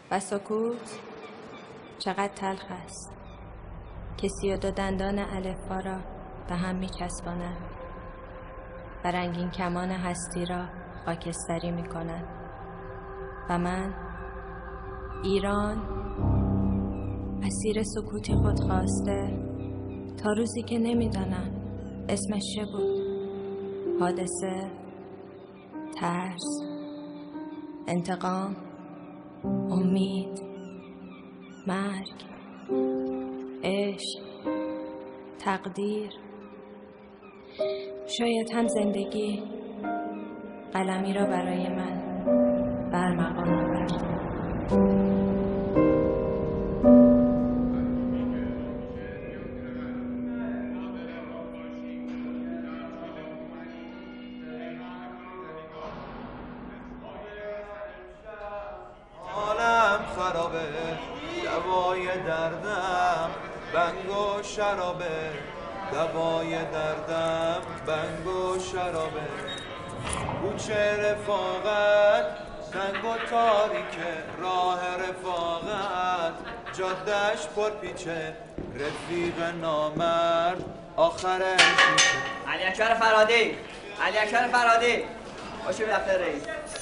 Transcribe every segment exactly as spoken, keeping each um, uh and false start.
و سکوت چقدر تلخ است که سی و دو دندان الفبا را به هم می چسباند و رنگین کمان هستی را خاکستری می کند. و من ایران اسیر سکوتی خود خواسته تا روزی که نمیدانم اسمش چه بود. حادثه، ترس، انتقام، امید، مرگ، عشق، تقدیر. شاید هم زندگی قلمی را برای من برمغان آورد. دوای دردم بنگ و شرابه، دوای دردم بنگ و شرابه. کوچه رفاقت تنگ و تاریکه، راه رفاقت جادهش پرپیچه، رفیق نامرد آخرش میشه. علی اکبر فرهادی، علی اکبر فرهادی، باشه به دفتر رئیس.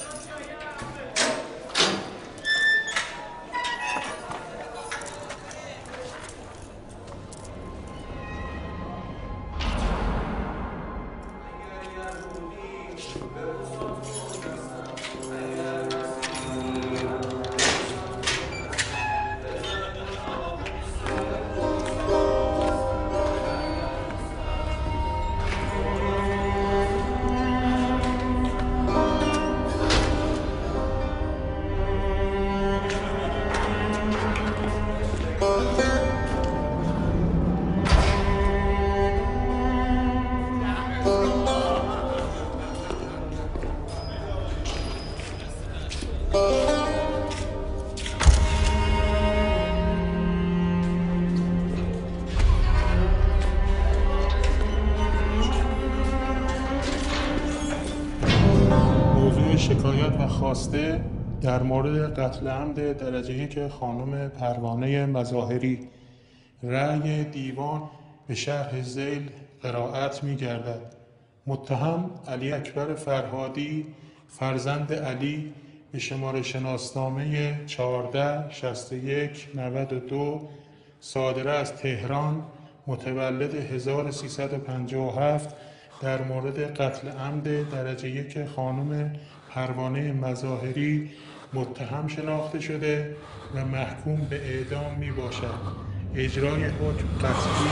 شکایت و خواسته در مورد قتل عمد درجه یک خانم پروانه مظاهری. رأی دیوان به شرح ذیل قرائت می گردد. متهم علی اکبر فرهادی فرزند علی به شماره شناسنامه چهارده شصت و یک نود و دو صادره از تهران، متولد هزار و سیصد و پنجاه و هفت، در مورد قتل عمد درجه یک خانم پروانه مظاهری متهم شناخته شده و محکوم به اعدام می باشد. اجرای حکم قطعی.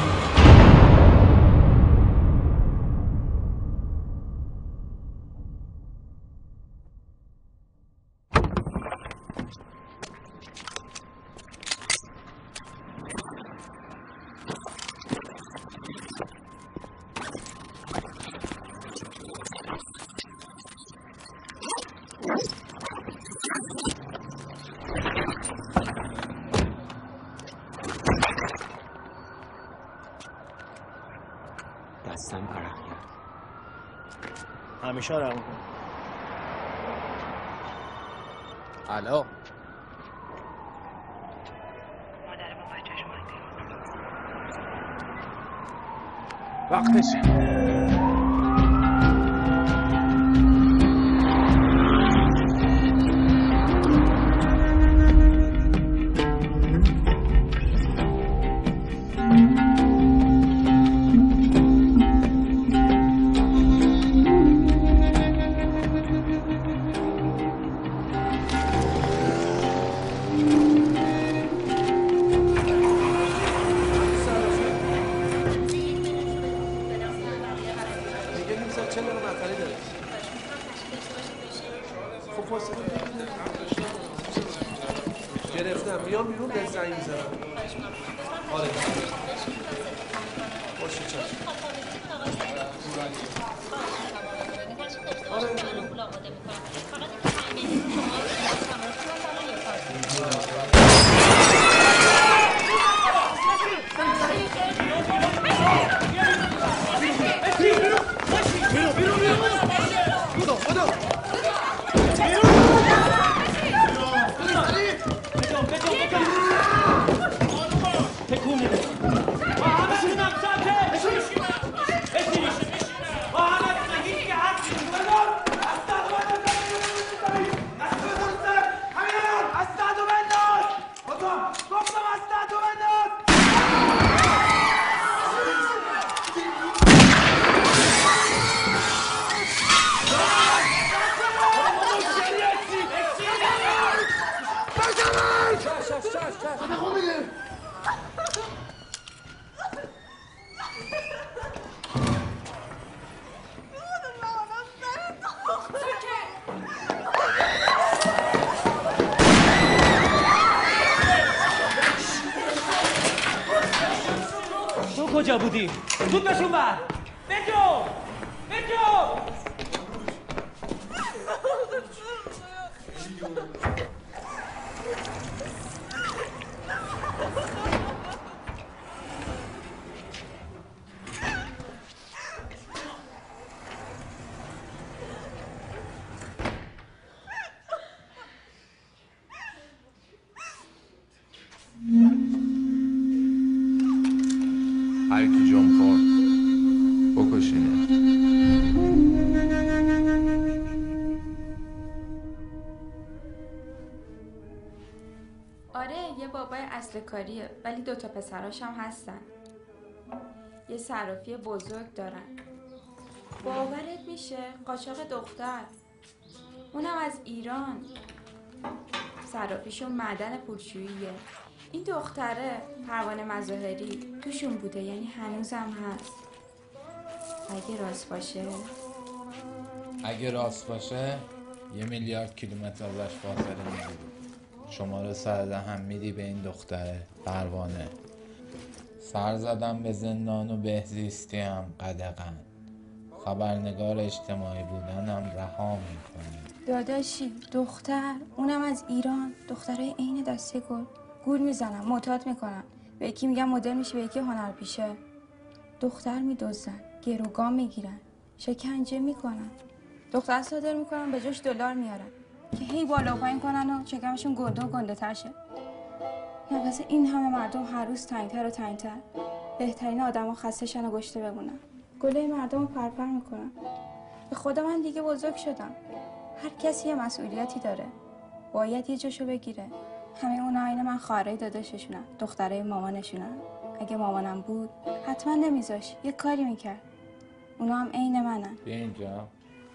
دستم عرق کرد. همیشه عرق میکنم. الو مادر با بچه‌ش اومده. وقتشه. گرفتم میام بیرون به زنگ میزنم. آره باشه چشم. آره تو کجا بودی؟ زود بشون بر! بجو! بجو! هر کی جم خورد بکشینه. آره یه بابای اصل کاریه ولی دوتا پسراش هم هستن. یه صرافی بزرگ دارن. باورت میشه قاچاق دختر، اونم از ایران. صرافیشون معدن پولشوییه. این دختره پروانه مظاهری توشون بوده، یعنی هنوزم هست. اگه راست باشه اگه راست باشه یه میلیارد کیلومتر ازش فاصله میگیری. شما رو سرزهم میدی به این دختره پروانه. سر زدم به زندان و بهزیستی هم قدغن. خبرنگار اجتماعی بودنم رها میکنی. داداشی دختر، اونم از ایران. دخترای عین دسته گل گول میزنن، معتاد میکنن. به یکی میگن مدل میشه، به یکی هنرپیشه. دختر میدزدن، گروگان میگیرن، شکنجه میکنن. دختر صادر میکنن، به جاش دلار میارن که هی بالا و پایین کنن و شکمشون گنده و گنده تر شه. واسه این همه مردم هر روز تنگتر و تنگتر. بهترین آدما خسته شن و گشته بمونن. گله مردم رو پرپر میکنن. به خدا من دیگه بزرگ شدم. هر کسی یه مسئولیتی داره، باید یه جاشو بگیره. همه اونا عین من خواهرای داداششونن، دخترای مامانشونن. اگه مامانم بود حتما نمیذاش، یه کاری میکرد. اونا هم عین منن. بیا اینجا.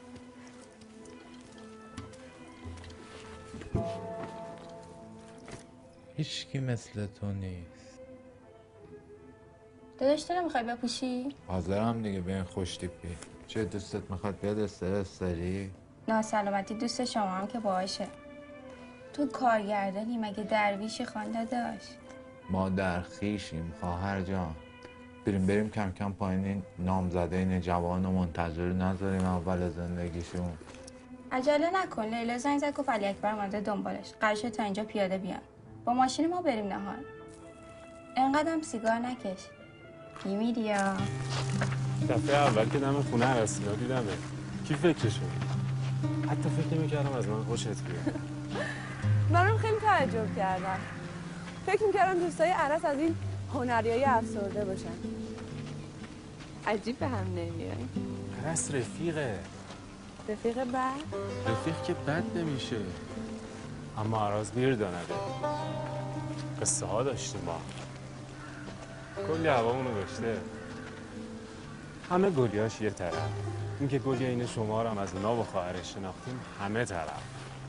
هیچکی مثل تو نیست. داداش تو نمیخوای بپوشی؟ حاضرم دیگه به این خوش تیپی. چه دوستت میخواد بیاد استرس داری؟ ناسلامتی دوست شما هم که باشه. تو کارگردانی مگه درویش خانده داشت؟ ما در خیشیم خواهر جان. بریم بریم کم کم پایین این نامزده این جوان و منتظر نذاریم اول زندگیشون. عجله نکن. لیلا زنگ زد گفت علی اکبر اومده دنبالش. قراره تا اینجا پیاده بیان. با ماشین ما بریم نهار. انقدرم سیگار نکش. میمیری یا؟ دفعه اول که دم خونه عرصینا دیدمه. کی فکرشو؟ حتی فکر نمی‌کردم از من خوشت بیاد. منم خیلی تعجب کردم. فکر می‌کردم دوستای عرس از این هنریای افسرده باشن. عجیب به هم نمیاد. عرس رفیقه. رفیق بد؟ رفیق که بد نمیشه. اما عرس بیر دانده. قصه ها داشتیم با. کلی هوامونو داشته. همه گلیاش یه طرف. این که گلی این شما رو هم از اونا و خواهرش شناختیم همه طرف.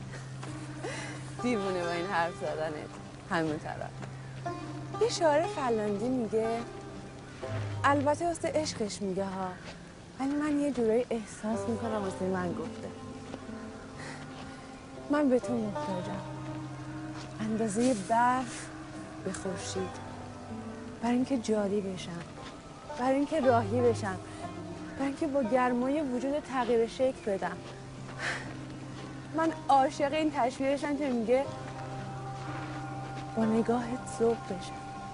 دیوونه با این حرف زدنت. همون طرف. یه شاعر فلاندی میگه البته واسه عشقش میگه ها، ولی من یه جورایی احساس میکنم واسه من گفته. من به تو محتاجم، اندازه برف به خورشید، برای اینکه جاری بشم، برای اینکه راهی بشم، برای اینکه با گرمای وجود تغییر شکل بدم. من عاشق این تشبیهشم که میگه با نگاهت ذوب بشم.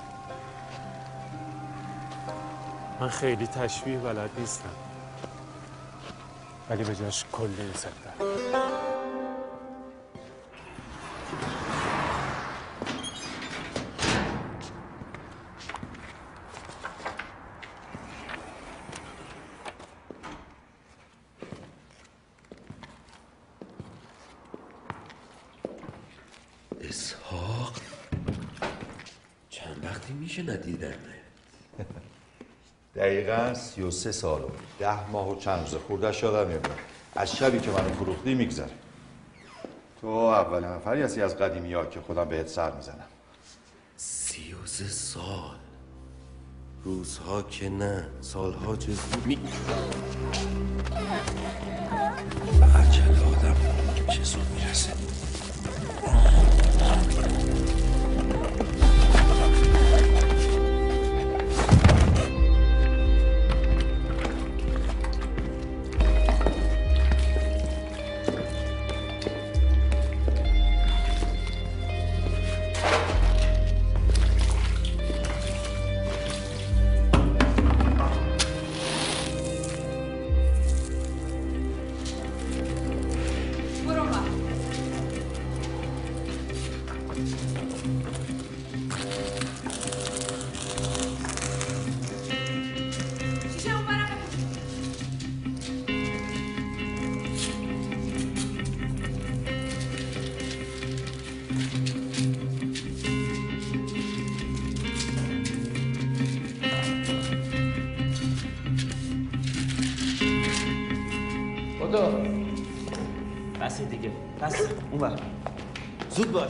من خیلی تشبیه بلد نیستم، ولی به جاش کلی صدق. اسحاق چند وقتی میشه ندیدم؟ دقیقاً سی و سه سال بود. ده ماه و چند روزه خوردش یادم میاد. از شبی که منو فروختی میگذره. تو اول نفری هستی از قدیمی ها که خودم بهت سر میزنم. سی و سه سال. روزها که نه، سالها چه زود می به عجل آدم چه زود میرسه. بس دیگه بس اون بر زود باش.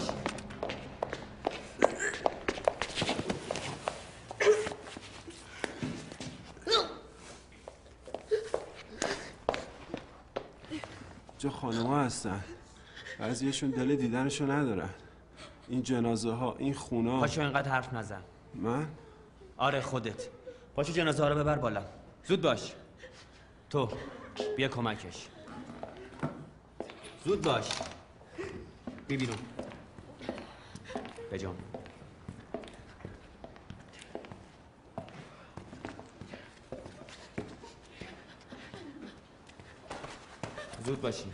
جا خانم ها هستن، بعضیشون دل دیدنشو ندارن. این جنازه ها، این خونه ها. پاشو اینقدر حرف نزن. من؟ آره خودت. پاشو جنازه ها رو ببر بالا. زود باش. تو بیا کمکش. زود باش. بی بیرون. بجام. زود باشی.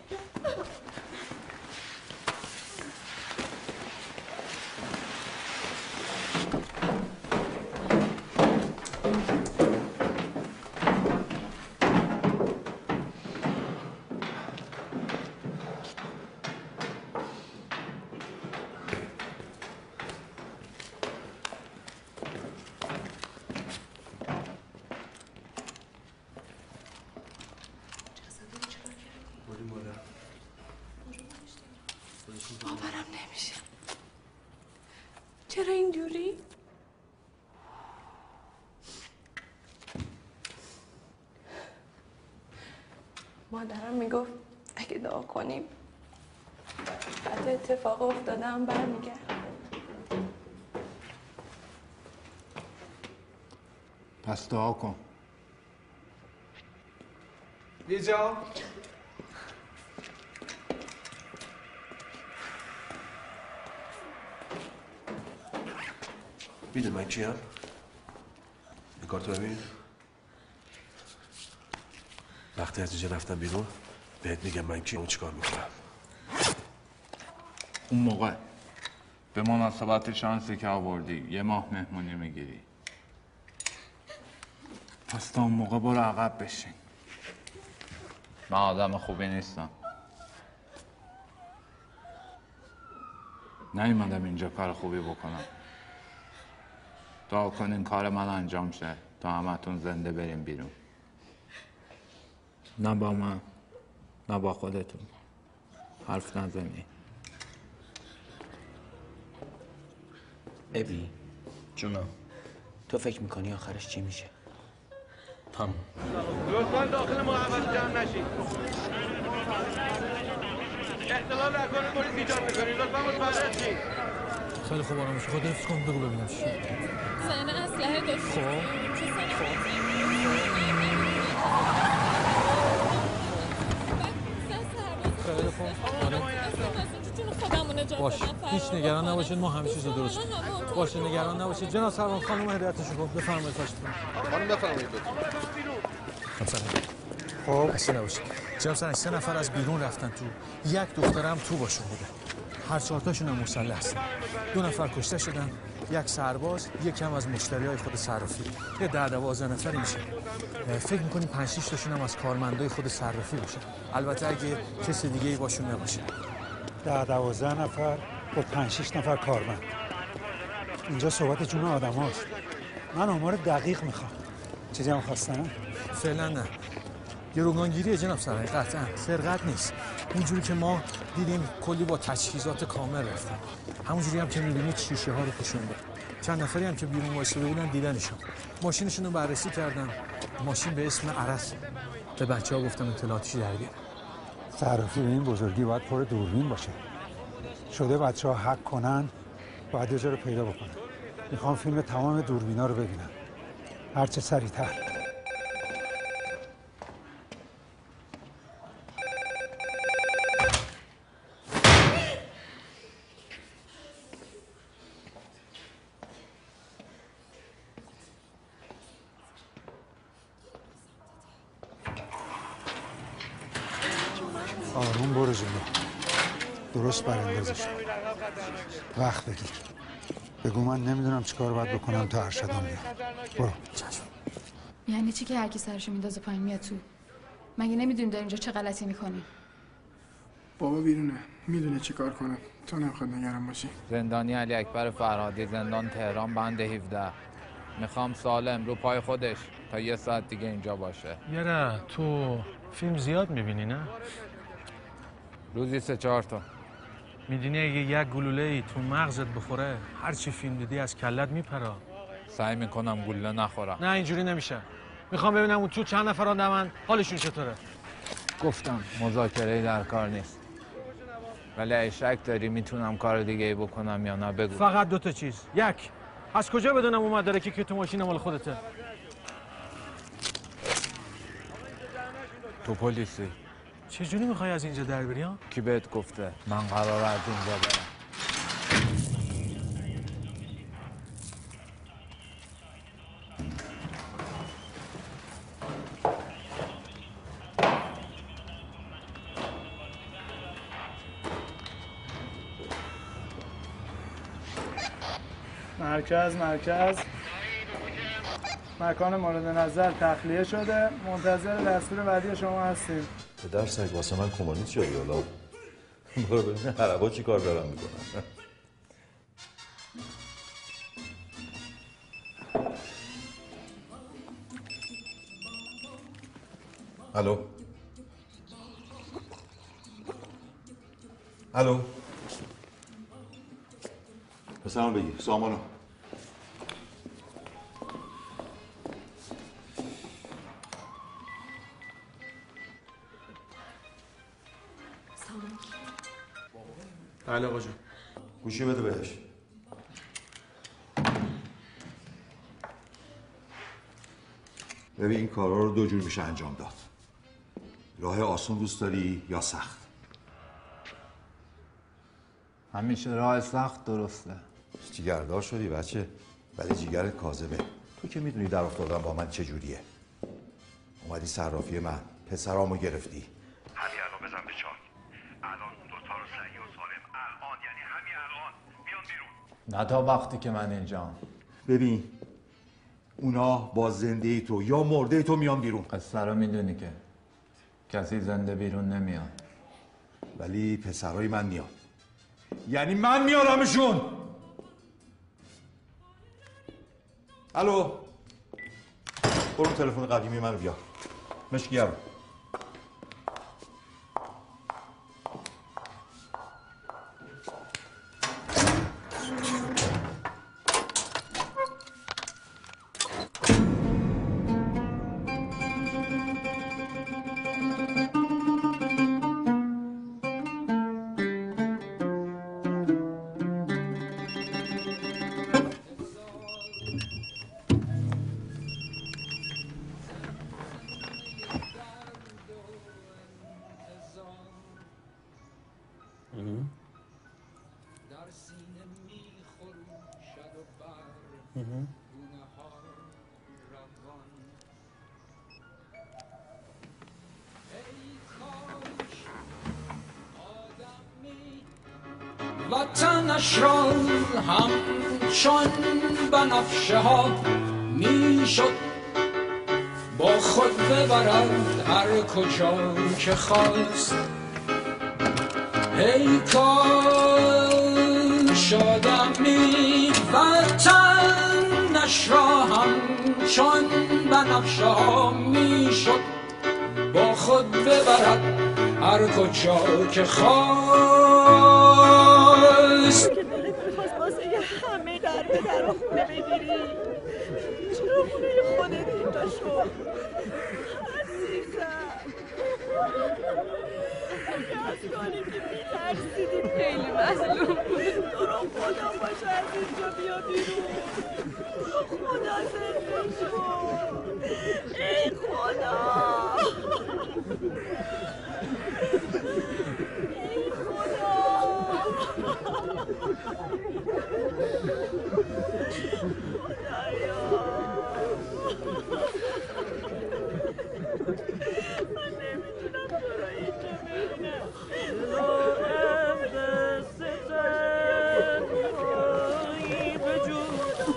باورم نمیشه. چرا اینجوری؟ مادرم میگفت اگه دعا کنیم حتی اتفاق افتاده هم برمیگرد. پس دعا کن. بیجا میدون من کیم؟ این کارتو ببین. وقتی از اینجا رفتم بیرون بهت میگم من کیم و چیکار میکنم. اون موقع به مناسبت شانسی که آوردی یه ماه مهمونی میگیری. پس تا اون موقع برو عقب بشین. من آدم خوبی نیستم. نیومدم اینجا کار خوبی بکنم. دعا کنین کار من انجام شه تا همتون زنده بریم بیرون. نه با من نه با خودتون حرف نزنی. ابی جونا تو فکر میکنی آخرش چی میشه؟ تمام. لطفاً داخل محوطه جمع نشید. اختلال نکنید پلیس ایجاد میکنید. لطفاً متوجه شید. خیلی خوب آرامش خود حفظ کن بگو ببینم چی. زن اسلحه داشت. خب خیلی خوب. باش هیچ نگران نباشید ما همه چیز رو درست کنیم. باشه نگران نباشید. جناب سروان خانم هدایتشون کن. بفرمایید خواهشتون. خانم بفرمایید. خب اصلا نباشید. جناب سروان سه نفر از بیرون رفتن تو. یک دخترم تو باشون بوده. هر چهار تاشون هم مسلح هستن. دو نفر کشته شدن. یک سرباز، یک هم از مشتریای خود صرافی. یه ده دوازده نفری میشه. فکر می‌کنیم پنج شش تاشون هم از کارمندای خود صرافی باشن. البته اگه کسی دیگه‌ای باشون نباشه. ده دوازده نفر با پنج شش نفر کارمند. اینجا صحبت جون آدم هاست. من آمار دقیق میخوام. چیزی هم خواستن؟ فعلا نه. گروگانگیری جناب سرای قطعا سرقت نیست. اونجوری که ما دیدیم کلی با تجهیزات کامل رفتن. همونجوری هم که می‌بینید شیشه ها رو پوشونده. چند نفری هم که بیرون وایساده بودن دیدنشون. ماشینشون رو بررسی کردن. ماشین به اسم عرس. به بچه‌ها گفتم اطلاعاتش در بیارن. صرافی به این بزرگی باید پر دوربین باشه. شده بچه‌ها حک کنن، باید یه جا رو پیدا بکنن. میخوام فیلم تمام دوربینا رو ببینم. هرچه سریعتر. آروم برو جلو. درست براندازش. وقت بگیر. بگو من نمیدونم چیکار باید بکنم تا ارشدم بیاد. برو. چشم. یعنی چی که هر کی سرشو میندازه پایین میاد تو؟ مگه نمیدونی داری اینجا چه غلطی میکنی؟ بابا بیرونه. میدونه چی کار کنه. تو نمیخواد نگران باشی. زندانی علی اکبر فرهادی، زندان تهران، بند هفده. میخوام سالم رو پای خودش تا یه ساعت دیگه اینجا باشه. یاره تو فیلم زیاد میبینی نه؟ روزی سه چهار تا. میدونی اگه یک گلوله ای تو مغزت بخوره هر چی فیلم دیدی از کلت میپره. سعی میکنم گلوله نخورم. نه اینجوری نمیشه. میخوام ببینم اون تو چند نفر آدمن، حالشون چطوره. گفتم مذاکره در کار نیست. ولی اگه شک داری میتونم کار دیگه ای بکنم یا نه بگو. فقط دو تا چیز. یک، از کجا بدونم اون مدارکی که تو ماشین مال خودته؟ تو پلیسی. چجوری میخوای از اینجا در بری ها؟ کی بهت گفته من قراره از اینجا برم؟ مرکز مرکز مکان مورد نظر تخلیه شده، منتظر دستور بعدی شما هستیم. پدر سگ واسه من کمونیست شدی حالا. برو ببین عربا چی کار دارن میکنن. الو الو پسرم بگیر سامانو. بله آقا جان. گوشی بده بهش. ببین این کارا رو دو جور میشه انجام داد. راه آسون دوست داری یا سخت؟ همیشه راه سخت درسته. جیگردار شدی بچه، ولی جیگرت کاذبه. تو که میدونی در افتادن با من چجوریه. اومدی صرافی من، پسرامو گرفتی. همین الان بزن به چاک. الان اون دوتا رو صحیح و سالم الان، یعنی همین الان بیان بیرون. نه تا وقتی که من اینجام. ببین اونا با زنده تو یا مرده تو میان بیرون. قصه رو میدونی که کسی زنده بیرون نمیاد. ولی پسرای من میان. یعنی من میارمشون. الو برو تلفن قدیمی منو بیار. مشکیارم. وطنش را همچون بنفشه ها میشد با خود ببرد هر کجا که خواست. ای کاش آدمی وطنش را همچون بنفشه ها میشد با خود ببرد هر کجا که خواست. که دلت میخواست واسه همه در به در و خونه درست کنی که میترسیدیم خیلی مظلوم بود. تو رو خدا باشه از اینجا بیا بیرون. تو رو خدا زنده شو. ای خدا ای خدا. من نمیتونم تو رو اینجا ببینم. دارم دستتن وای به جونم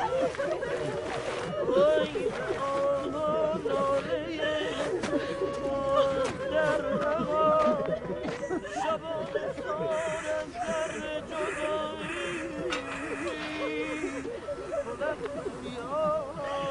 وای به آما ناله من در رها شبانه سارم در جدایی بیا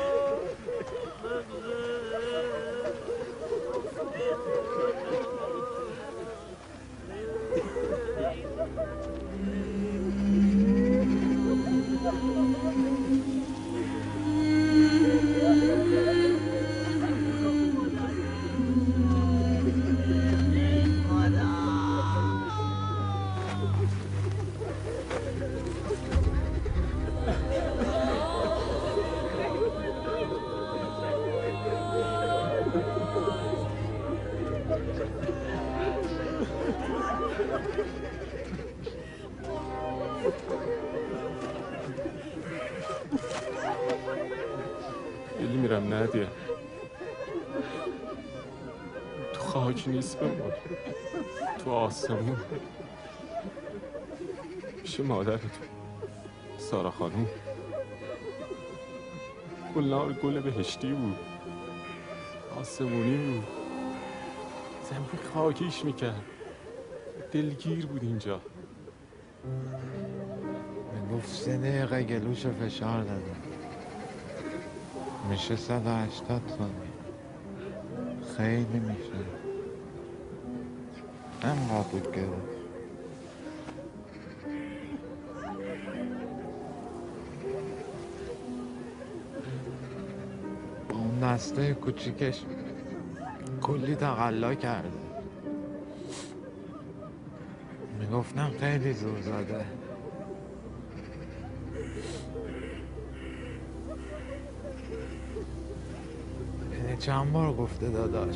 خیلی میرم ندیه تو خاک نیست بمون، تو آسمون پیش مادرتون سارا خانوم. گلنار گل بهشتی بود، آسمونی بود، زمین خاکیش میکرد، دلگیر بود اینجا. میگفت سه دقیقه گلوش فشار داده میشه صد و هشتاد ثانیه. خیلی میشه انقدر بود گرفت. اون دسته کوچیکش کلی تقلا کرده. میگفتم خیلی زور زده. یعنی چند بار گفته داداش.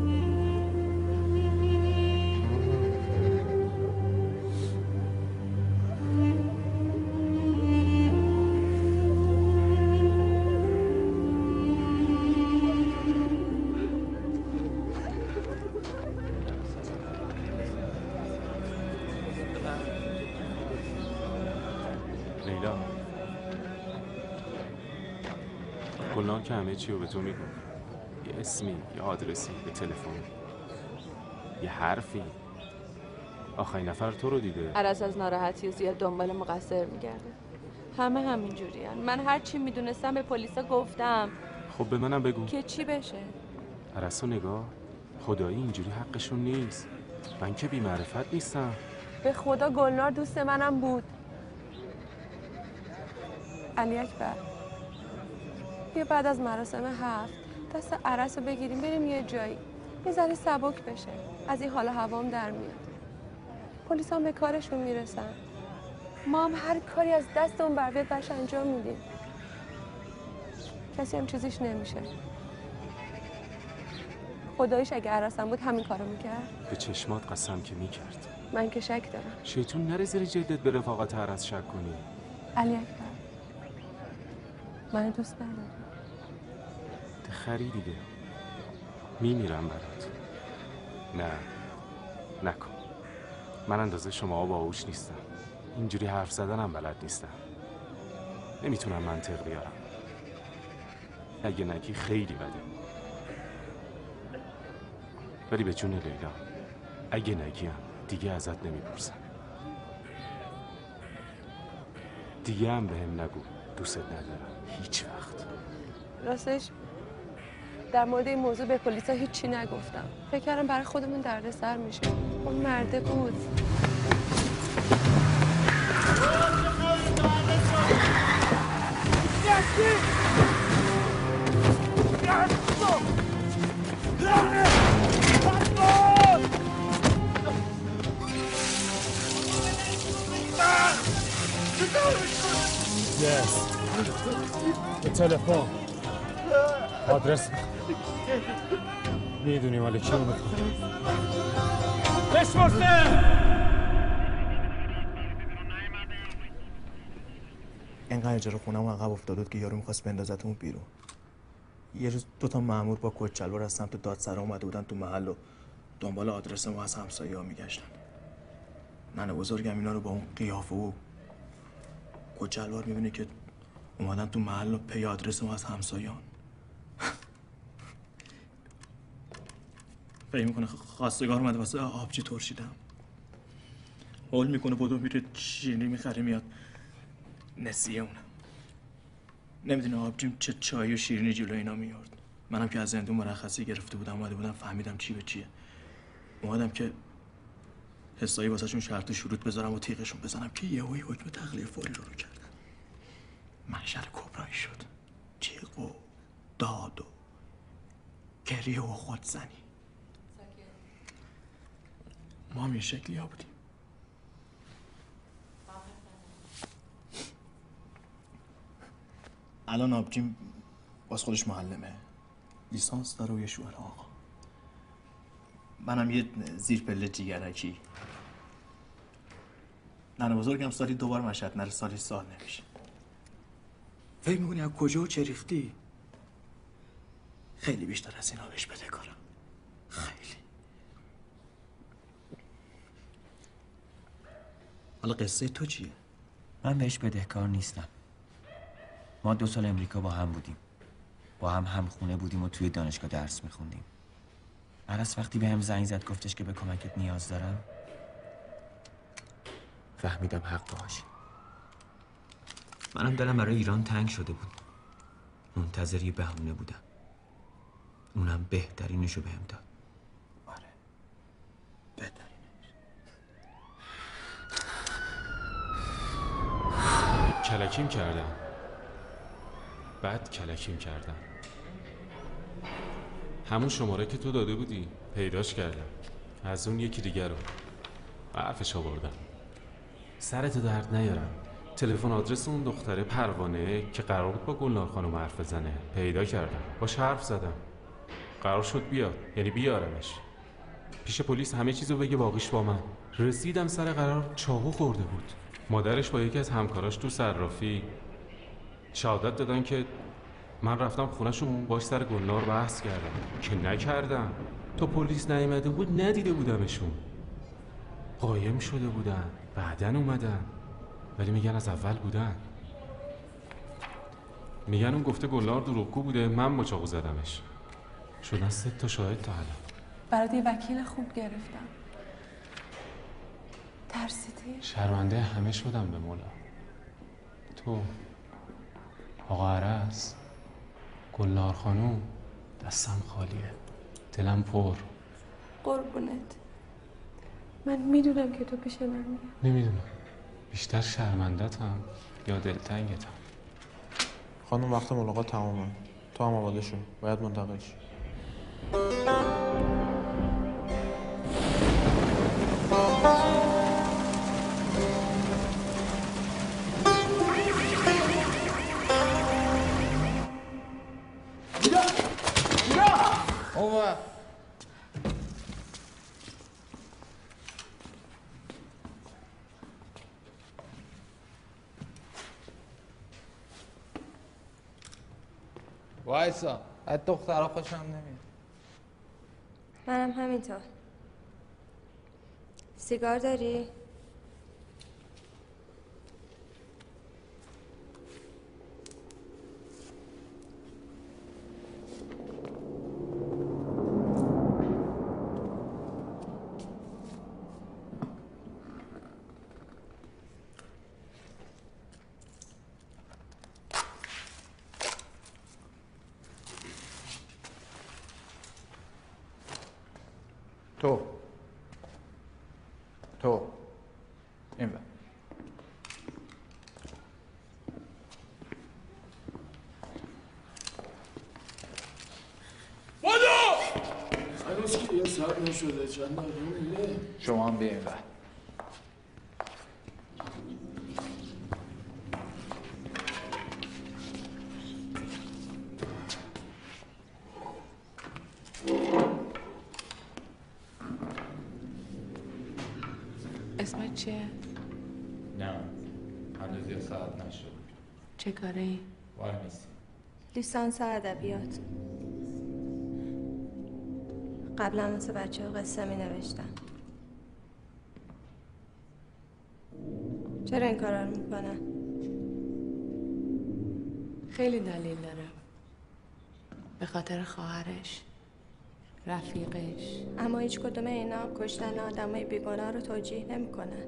لیلا، گلنار که همه چی رو به تو میگم. یه اسمی، یه آدرسی، یه تلفن، یه حرفی. آخرین نفر تو رو دیده. عرض از ناراحتی و زیاد دنبال مقصر میگرده. همه همین جورین. من هر چی میدونستم به پلیسا گفتم. خب به منم بگو که چی بشه؟ عرض نگاه، خدایی اینجوری حقشون نیست. من که بی معرفت نیستم. به خدا گلنار دوست منم بود. علی اکبر، بیا بعد از مراسم هفت دست عرس رو بگیریم بریم یه جایی یه ذره سبک بشه. از این حالا هوام در میاد. پلیس هم به کارشون میرسن. ما هم هر کاری از دست اون بر بیاد برش انجام میدیم. کسی هم چیزیش نمیشه. خداییش اگه عرسم بود همین کارو میکرد. به چشمات قسم که میکرد. من که شک دارم. شیطون نره زیر جدت به رفاقت عرس شک کنی. علی اکبر، من دوست ندارم. خری دیگه میمیرم برات. نه نکن. من اندازه شما باهوش نیستم. اینجوری حرف زدنم بلد نیستم. نمیتونم منطق بیارم. اگه نگی خیلی بده. ولی به جون لیلا اگه نگیم دیگه ازت نمیپرسم. دیگه هم به هم نگو دوست ندارم هیچ وقت. راستش در مورد این موضوع به پلیسا هیچی نگفتم. فکر کردم برای خودمون دردسر میشه. اون مرده بود. یس به تلفن آدرس میدونی مال کی رو میخواد بشمرسه. اینقدر اجاره خونم عقب افتاد که یارو میخواست بندازتمون بیرون. یه روز دو تا مأمور با کچلوار از سمت دادسرا اومده بودن تو محل و دنبال آدرس ما از همسایه‌ها میگشتن. ننه بزرگم اینا رو با اون قیافه و کچلوار میبینه که اومدن تو محل و پی آدرس ما از همسایه‌ها. فکر میکنه خواستگار اومده واسه آبجی ترشیدم. هول میکنه بدو میره شیرینی میخره میاد نسیه اونم. نمیدونه آبجیم چه چای و شیرینی جلو اینا میارد. منم که از زندون مرخصی گرفته بودم اومده بودم فهمیدم چی به چیه. اومدم که حسایی واسهشون شرط و شروط بذارم و تیغشون بزنم که یهویی حکم تخلیه فوری رو رو کردن. محشر کبرایی شد. جیغ و داد و گریه و خودزنی. ما هم یه شکلی ها بودیم. الان آبجیم باز خودش معلمه، لیسانس داره و یه شوهر آقا. منم یه زیر پله جیگرکی. ننه بزرگم سالی دوبار مشهد نره، سالی سال نمیشه. فکر میکنی از کجا و چه ریختی؟ خیلی بیشتر از اینا بهش بده کارم. خیلی. حالا قصه تو چیه؟ من بهش بدهکار نیستم. ما دو سال امریکا با هم بودیم. با هم هم خونه بودیم و توی دانشگاه درس میخوندیم. عرس وقتی به هم زنگ زد گفتش که به کمکت نیاز دارم، فهمیدم حق باهاش. منم دلم برای ایران تنگ شده بود. منتظر یه بهونه بودم. اونم بهترینشو بهم داد. آره. بهترینش. کلکیم کردم. بعد کلکیم کردم. همون شماره که تو داده بودی پیداش کردم. از اون یکی دیگر رو حرفش آوردم. سرتو درد نیارم. تلفن آدرس اون دختره پروانه که قرار بود با گلنار خانم حرف بزنه پیدا کردم. باش حرف زدم. قرار شد بیاد، یعنی بیارمش. پیش پلیس همه چیزو بگه باقیش با من. رسیدم سر قرار چاقو خورده بود. مادرش با یکی از همکاراش تو صرافی شهادت دادن که من رفتم خونه‌شون باش سر گلنار بحث کردم که نکردم. تا پلیس نیامده بود ندیده بودمشون. قایم شده بودن، بعدن اومدن، ولی میگن از اول بودن. میگن اون گفته گلنار دروغگو بوده، من با چاقو زدمش. شدن سه تا شاهد تا الان. برات یه وکیل خوب گرفتم. ترسیدی؟ شرمنده همه شدم به مولا. تو، آقا عرس، گلنار خانوم، دستم خالیه، دلم پر. قربونت. من میدونم که تو پیش من میاد. نمیدونم بیشتر شرمندتم یا دلتنگتم. خانم وقت ملاقات تمامه. تو هم آماده شو، باید منتقل شی. اوه وایسا، از دخترها خوشم نمیاد. منم همینطور. سیگار داری؟ تو تو این بر هنوز که یه ساعت نشده چند دقیقه مونده. شما هم بیاین بر. چیه؟ نه هنوز یه ساعت نشد. چه کاره ای؟ وای میسی. لیسانس ادبیات. قبلا مثل بچه ها قصه می نوشتم. چرا این کارا رو میکنه؟ خیلی دلیل داره. به خاطر خواهرش، رفیقش. اما هیچ کدوم اینا کشتن آدمای بیگناه رو توجیه نمیکنن.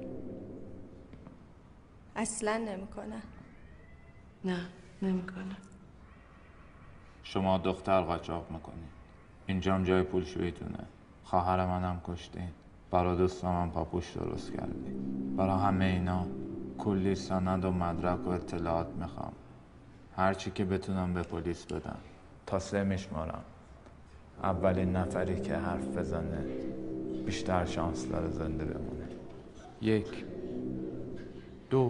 اصلا نمیکنن. نه نمیکنن. شما دختر قاچاق میکنید. اینجام جای پولشویتونه. خواهر منم کشتین. برای دوستامم پاپوش درست کردی. برای همه اینا کلی سند و مدرک و اطلاعات میخوام. هرچی که بتونم به پلیس بدم. تا سه میشمارم. اولین نفری که حرف بزنه بیشتر شانس داره زنده بمونه. یک دو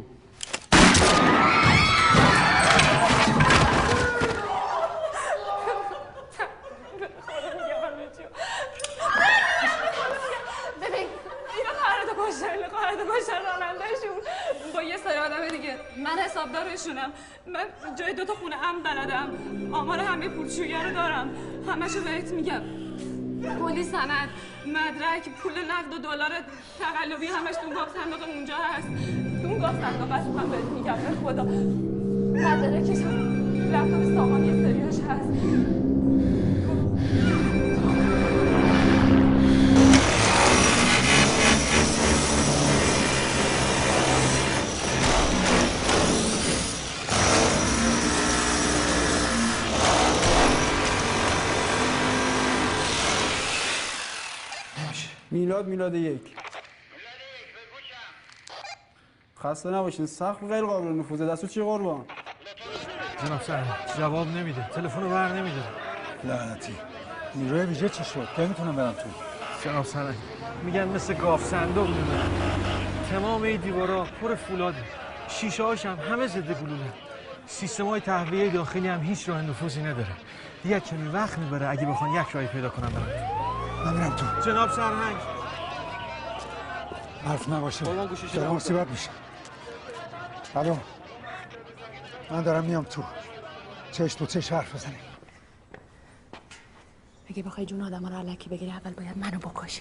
ببین اینا قراره کشتن اینا قراره کشتن رانندهشون با یه سری آدم دیگه. من حسابدارشونم. من جای دوتا خونه ام بلدم. آمار همه پولشویی رو دارم. همشو بهت میگم. کلی سند، مدرک، پول نقد و دلار تقلبی همش تو گاف صندوق اونجا هست. تو اون گاف صندوق هست من بهت میگم به خدا. مدرکش لپتاپ سامان یه سریاش هست. میلاد میلاد یک. خسته نباشین. سخت غیر قابل نفوذه. دستو چی قربان؟ جناب سرهنگ جواب نمیده. تلفن رو بر نمیده. لعنتی. نیروی ویژه چی شد؟ کی میتونم برم تو؟ جناب سرهنگ میگن مثل گاف صندوق میمونه. تمام این دیوارا پر فولاده. شیشه هاش هم همه ضد گلوله. سیستم‌های تهویه داخلی هم هیچ راه نفوذی نداره. دیگه کمی وقت میبره اگه بخوان یک راهی پیدا کنم برم تو. من میرم تو. جناب سرهنگ حرف نباشه دارم مصیبت میشه. الو من دارم میام تو. چشم تو چشم حرف بزنیم. اگه بخوای جون آدم ها رو علکی بگیری اول باید منو بکشی.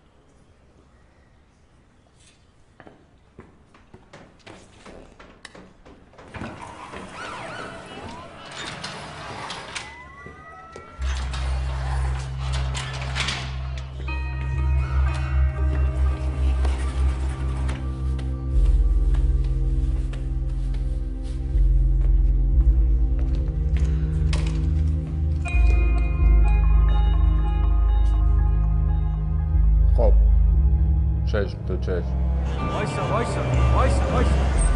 چشم تو چشم. وایسا وایسا وایسا وایسا.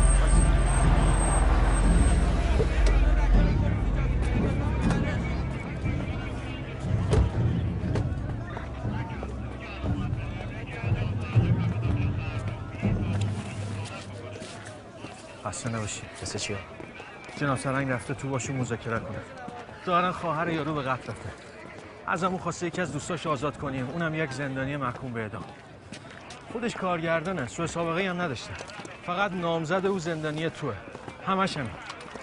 خسته نباشی. قصه چیه؟ جناب سرهنگ رفته تو باشون مذاکره کنه. دارن خواهر یارو به قتل رفته. ازمون خواسته یکی از دوستاش آزاد کنیم. اونم یک زندانی محکوم به اعدام. خودش کارگردانه. سوء سابقه هم نداشته. فقط نامزد او زندانی توه. همش همین.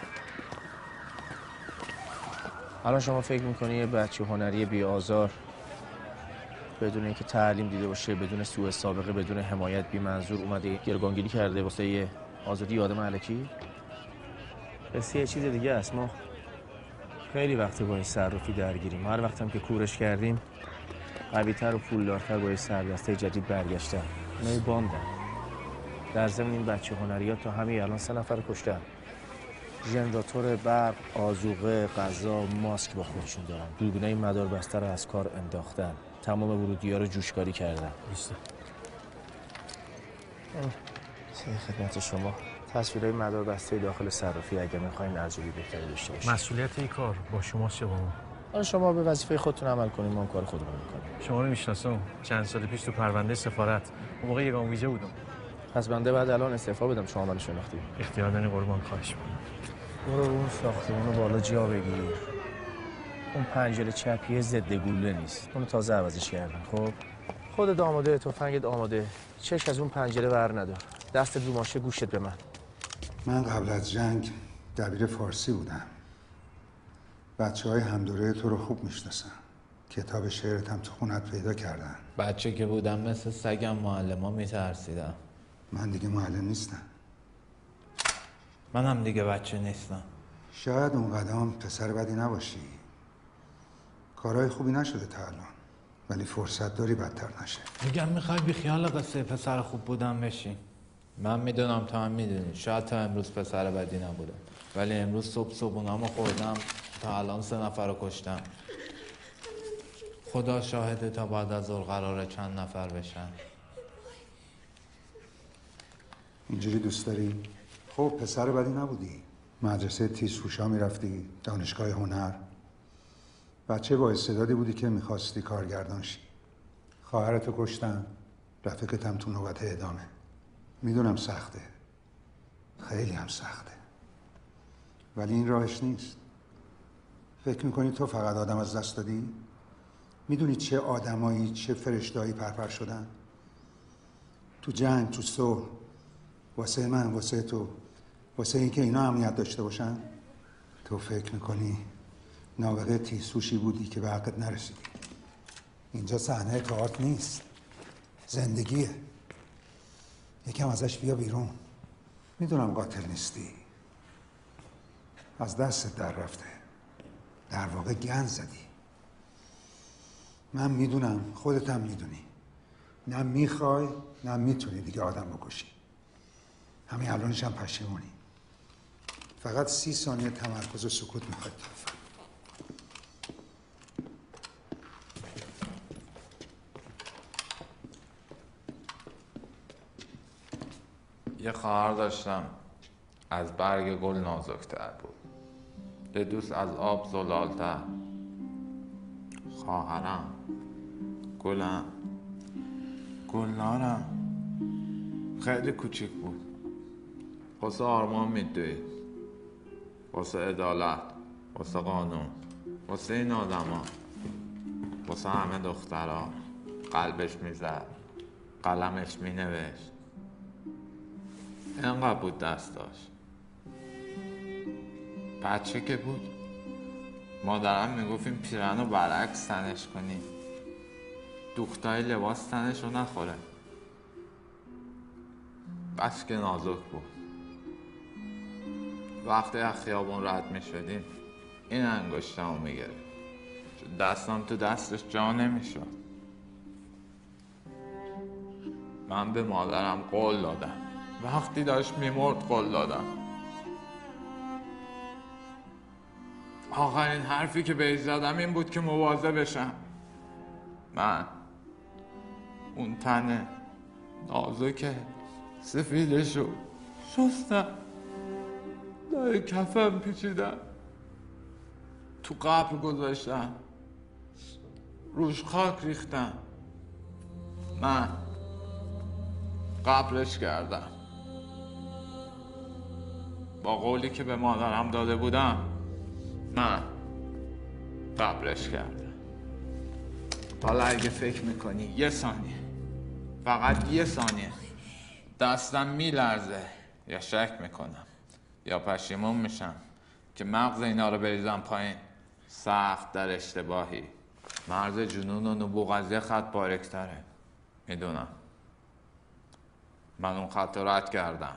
الان شما فکر میکنی یه بچه هنری بی آزار بدون اینکه تعلیم دیده باشه، بدون سوء سابقه، بدون حمایت، بی منظور اومده گروگانگیری کرده واسه یه آزادی آدم الکی؟ قصه یه چیز دیگه است. ما خیلی وقت با این صرافی درگیریم. هر وقت هم که کورش کردیم قوی‌تر و پولدارتر با یه سردسته جدید برگشتن. اونا یه باندن. در ضمن این بچه هنریات تا همین الان سه نفر کشتن. ژنراتور برق، آذوقه، غذا، ماسک با خودشون دارن. دوربینای مدار بسته رو از کار انداختن. تمام ورودی‌ها رو جوشکاری کردن. درسته. خدمت شما تصویرهای مدار بسته داخل صرافی اگه می‌خواین ارزیابی بهتری داشته باشید. مسئولیت این کار با شما چه با ما؟ حالا شما به وظیفه خودتون عمل کنید، ما هم کار خودمون می‌کنیم. شما رو میشناسم. چند سال پیش تو پرونده سفارت اون موقع یگان ویژه بودم. پس بنده بعد الان استعفا بدم شما منو شناختی. اختیار دادن قربان خواهش می‌کنم. برو اون ساختمون بالا جا بگیر. اون پنجره چپیه ضد گلوله نیست. اونو تازه عوضش کردن. خب خودت آماده، تفنگت آماده. چش از اون پنجره ور ندار. دست رو ماشه گوشت به من. من قبل از جنگ دبیر فارسی بودم. بچه های همدوره تو رو خوب میشناسن. کتاب شعرت هم تو خونت پیدا کردن. بچه که بودم مثل سگم معلم میترسیدم. من دیگه معلم نیستم. من هم دیگه بچه نیستم. شاید اون قدم پسر بدی نباشی. کارهای خوبی نشده تا الان، ولی فرصت داری بدتر نشه. میگم میخوای بی خیال قصه پسر خوب بودم بشین. من میدونم تو هم میدونی شاید تا امروز پسر بدی نبودم، ولی امروز صبح صبحونامو خوردم تا الان سه نفر رو کشتم. خدا شاهده تا بعد از ظهر قراره چند نفر بشن. اینجوری دوست داری؟ خب پسر بدی نبودی. مدرسه تیزهوشا میرفتی، دانشگاه هنر. بچه با استعدادی بودی که میخواستی کارگردان شی. خواهرتو کشتن، رفیقت هم تو نوبت اعدامه. میدونم سخته، خیلی هم سخته، ولی این راهش نیست. فکر میکنی تو فقط آدم از دست دادی؟ میدونی چه آدمایی، چه فرشتهایی پرپر شدن؟ تو جنگ، تو صلح، واسه من، واسه تو، واسه اینکه اینا امنیت داشته باشن. تو فکر میکنی نابغه تیزهوشی بودی که به حقت نرسیدی. اینجا صحنه تئاتر نیست، زندگیه. یکم ازش بیا بیرون. میدونم قاتل نیستی، از دستت در رفته، در واقع گند زدی. من میدونم، خودت هم میدونی، نه میخوای نه میتونی دیگه آدم بکشی. همین الانش هم پشیمونی. فقط سی ثانیه تمرکز و سکوت میخواد. یه خواهر داشتم از برگ گل نازکتر بود، یه دوست از آب زلالتر. خواهرم، گلم، گلنارم خیلی کوچیک بود. واسه آرمان میدوید، واسه عدالت، واسه قانون، واسه این آدما، واسه همه دخترها. قلبش میزد، قلمش مینوشت. اینقدر بود دست داشت. بچه که بود مادرم میگفت این پیرن رو برعکس تنش کنی، دوختای لباس تنش رو نخوره. بس که نازک بود. وقتی از خیابون رد میشدیم این انگشتم رو میگرفت، دستم تو دستش جا نمیشد. من به مادرم قول دادم، وقتی داشت میمرد قول دادم. آخرین حرفی که بهش زدم این بود که مواظب بشم. من اون تنه نازک سفیدشو شستم، لای کفم پیچیدم، تو قبر گذاشتم، روش خاک ریختم. من قبرش کردم با قولی که به مادرم داده بودم. من قبرش کردم. حالا اگه فکر میکنی یه ثانیه، فقط یه ثانیه دستم میلرزه یا شک میکنم یا پشیمون میشم که مغز اینا رو بریزم پایین، سخت در اشتباهی. مرز جنون و نبوغ از یه خط باریک‌تره. میدونم من اون خط رو رد کردم.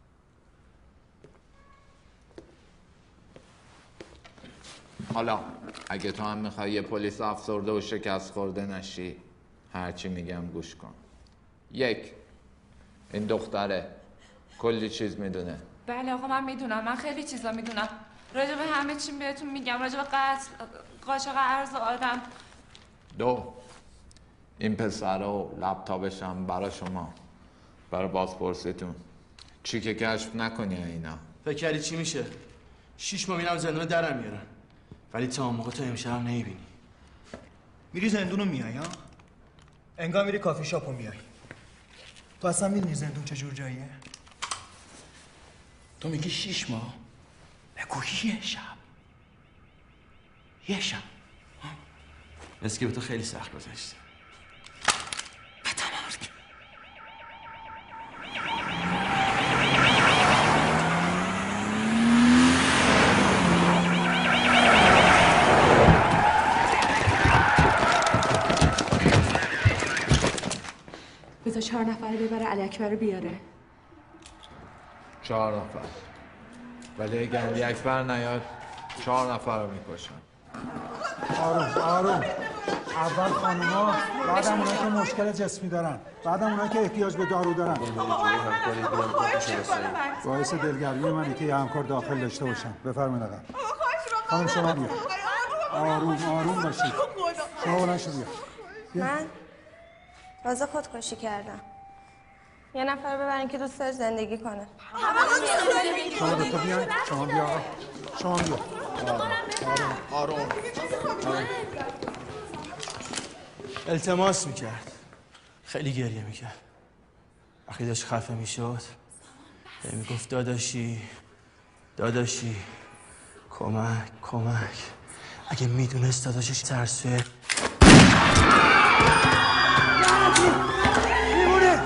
حالا اگه تو هم میخوای یه پلیس افسرده و شکست خورده نشی، هرچی میگم گوش کن. یک، این دختره کلی چیز میدونه. بله آقا من میدونم، من خیلی چیزا میدونم راجع به همه چی بهتون میگم، راجع به قتل، قاچاق ارز آدم. دو، این پسر و لپتاپش هم برای شما، برای بازپرسیتون. چی که کشف نکنی اینا. فکر کردی چی میشه؟ شیش ماه میرم زندون درم میارن، ولی تا اون موقع تو امشب هم نمیبینی. میری زندون رو میای ها؟ انگار میری کافی شاپ رو میای. تو اصلا میدونی زندون چجور جاییه؟ تو میگی شیش ماه؟ بگو یه شب. یه شب مثل که به تو خیلی سخت گذشته. بدم چهار نفره ببره علی اکبر رو بیاره. چهار نفر. ولی اگه علی اکبر نیاد چهار نفر رو میکشن. آروم آروم. اول خانوما، بعدم اونایی که مشکل جسمی دارن، بعدم اونایی که احتیاج به دارو دارن. باعث دلگرمی منه که یه همکار داخل داشته باشم. بفرمایید آقا. خانم شما بیا. آروم آروم باشید. شما بلند شو بیا. من تازه خودکشی کردم. یه نفر ببرین که دوست داره زندگی کنه. شما دو تا بیاین. شما بیا آقا. شما بیا. آروم آروم. التماس میکرد. خیلی گریه میکرد. وقتی داشت خفه میشد میگفت داداشی داداشی کمک کمک. اگه میدونست داداشش ترسوه میمونه.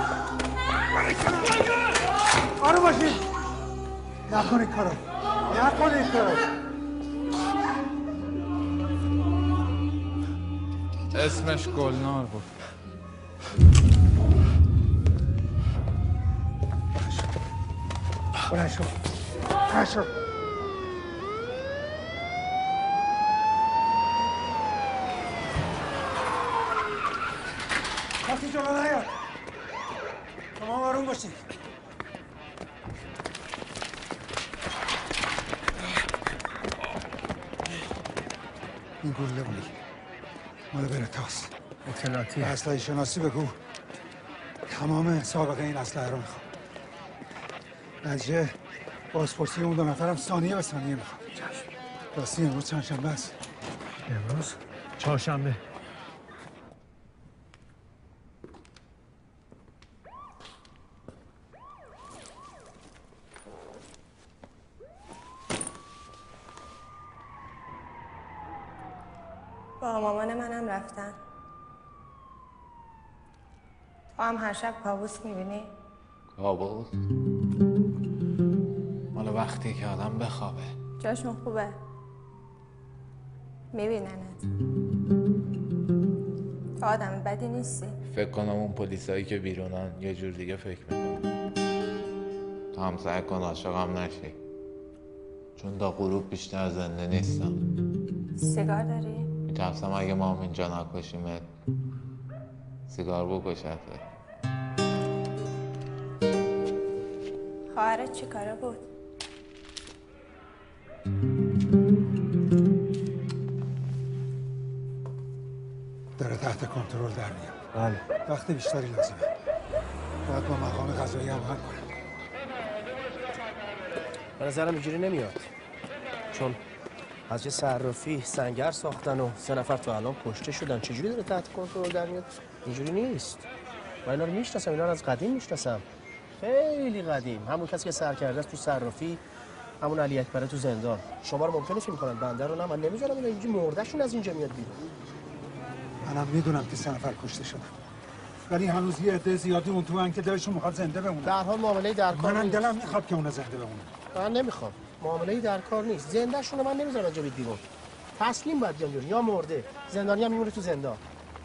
آروم باشید. نکنید کارو. نکنید کارو. اسمش گلنار بود. بلند شو. بلند شو. کسی جلو نیاد. شما آروم باشید. این گله بولی مال برتاست. اطلاعاتی اسلحه شناسی بگو. تمام سابقه این اسلحه رو میخوام. نتیجه بازپرسی اون دو نفرم ثانیه به ثانیه میخوام. راستی امروز چند شنبه است؟ امروز چهارشنبه. با مامان منم رفتن. تو هم هر شب کابوس میبینی؟ کابوس؟ مال وقتی که آدم بخوابه. جاشون خوبه. میبیننت. تو آدم بدی نیستی. فکر کنم اون پلیسایی که بیرونن یه جور دیگه فکر میکنن. تو هم سعی کن عاشقم نشی. چون تا غروب بیشتر زنده نیستم. سیگار داری؟ میترسم اگه ما هم اینجا نکشیمت سیگار بکشته. خواهرت چی کاره بود؟ داره تحت کنترل در میاد. بله. وقت بیشتری لازمه. باید با مقام قضایی هم حل کنم. به نظرم اینجوری نمیاد. چون از یه صرافی سنگر ساختن و سه نفر تو الان کشته شدن. چجوری داره تحت کنترل در میاد؟ اینجوری نیست. من اینا رو میشناسم. اینا رو از قدیم میشناسم. خیلی قدیم. همون کسی که سر کرده است تو صرافی، همون علی اکبر تو زندان. شما رو ممکنه فیلم کنن، بنده رو نه. من نمیذارم اینا اینجوری مردهشون از اینجا میاد بیرون. منم میدونم که سه نفر کشته شدن. ولی هنوز یه عده زیادی اون تو ان که دلشون میخواد زنده بمونه. در حال معامله در کار منم نیست. دلم میخواد که اونا زنده بمونه. من نمیخوام. معامله در کار نیست. زنده شون من نمیذارم اینجا بیرون. تسلیم باید بیان بیرون یا مرده. زندانی هم میمونه تو زندان.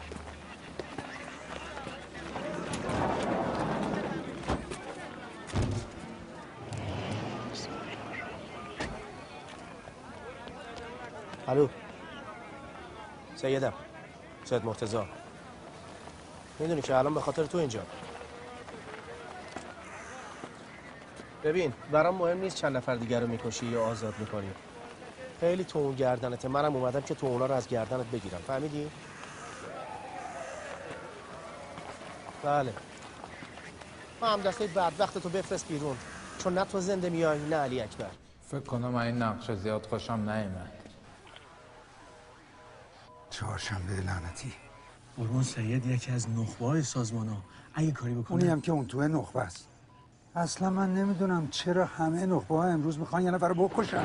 الو سیدم، سید مرتضی. میدونی که الان به خاطر تو اینجا. ببین برام مهم نیست چند نفر دیگر رو میکشی یا آزاد میکنی. خیلی تو اون گردنته. منم اومدم که تو اونا رو از گردنت بگیرم. فهمیدی؟ بله. ما هم دسته بدبخت تو بفرست بیرون. چون نه تو زنده میای نه علی اکبر. فکر کنم این نقشه زیاد خوشم نیامد. چهارشنبه لعنتی. قربان سید یکی از نخبه‌های سازمان ها اگه کاری بکنه. اونی هم که اون توی نخبه است. اصلا من نمیدونم چرا همه نخبه ها امروز میخوان یه نفر رو بکشن.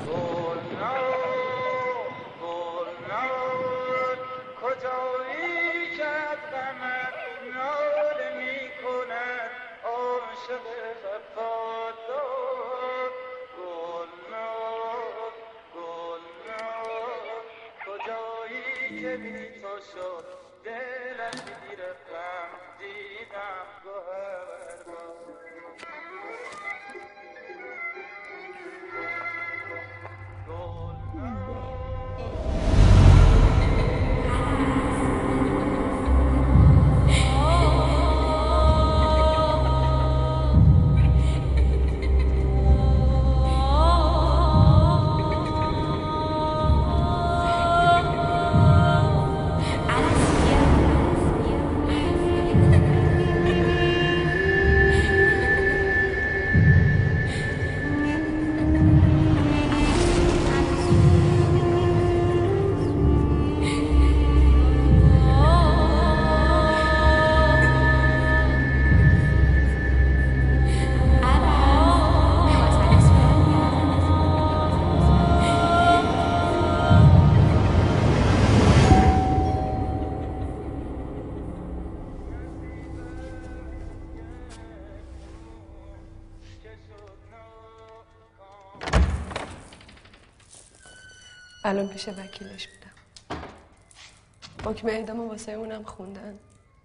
که بی تو شد دلم بی رقم دیدم الان پیش وکیلش بودم. حکم اعدام واسه اونم خوندن.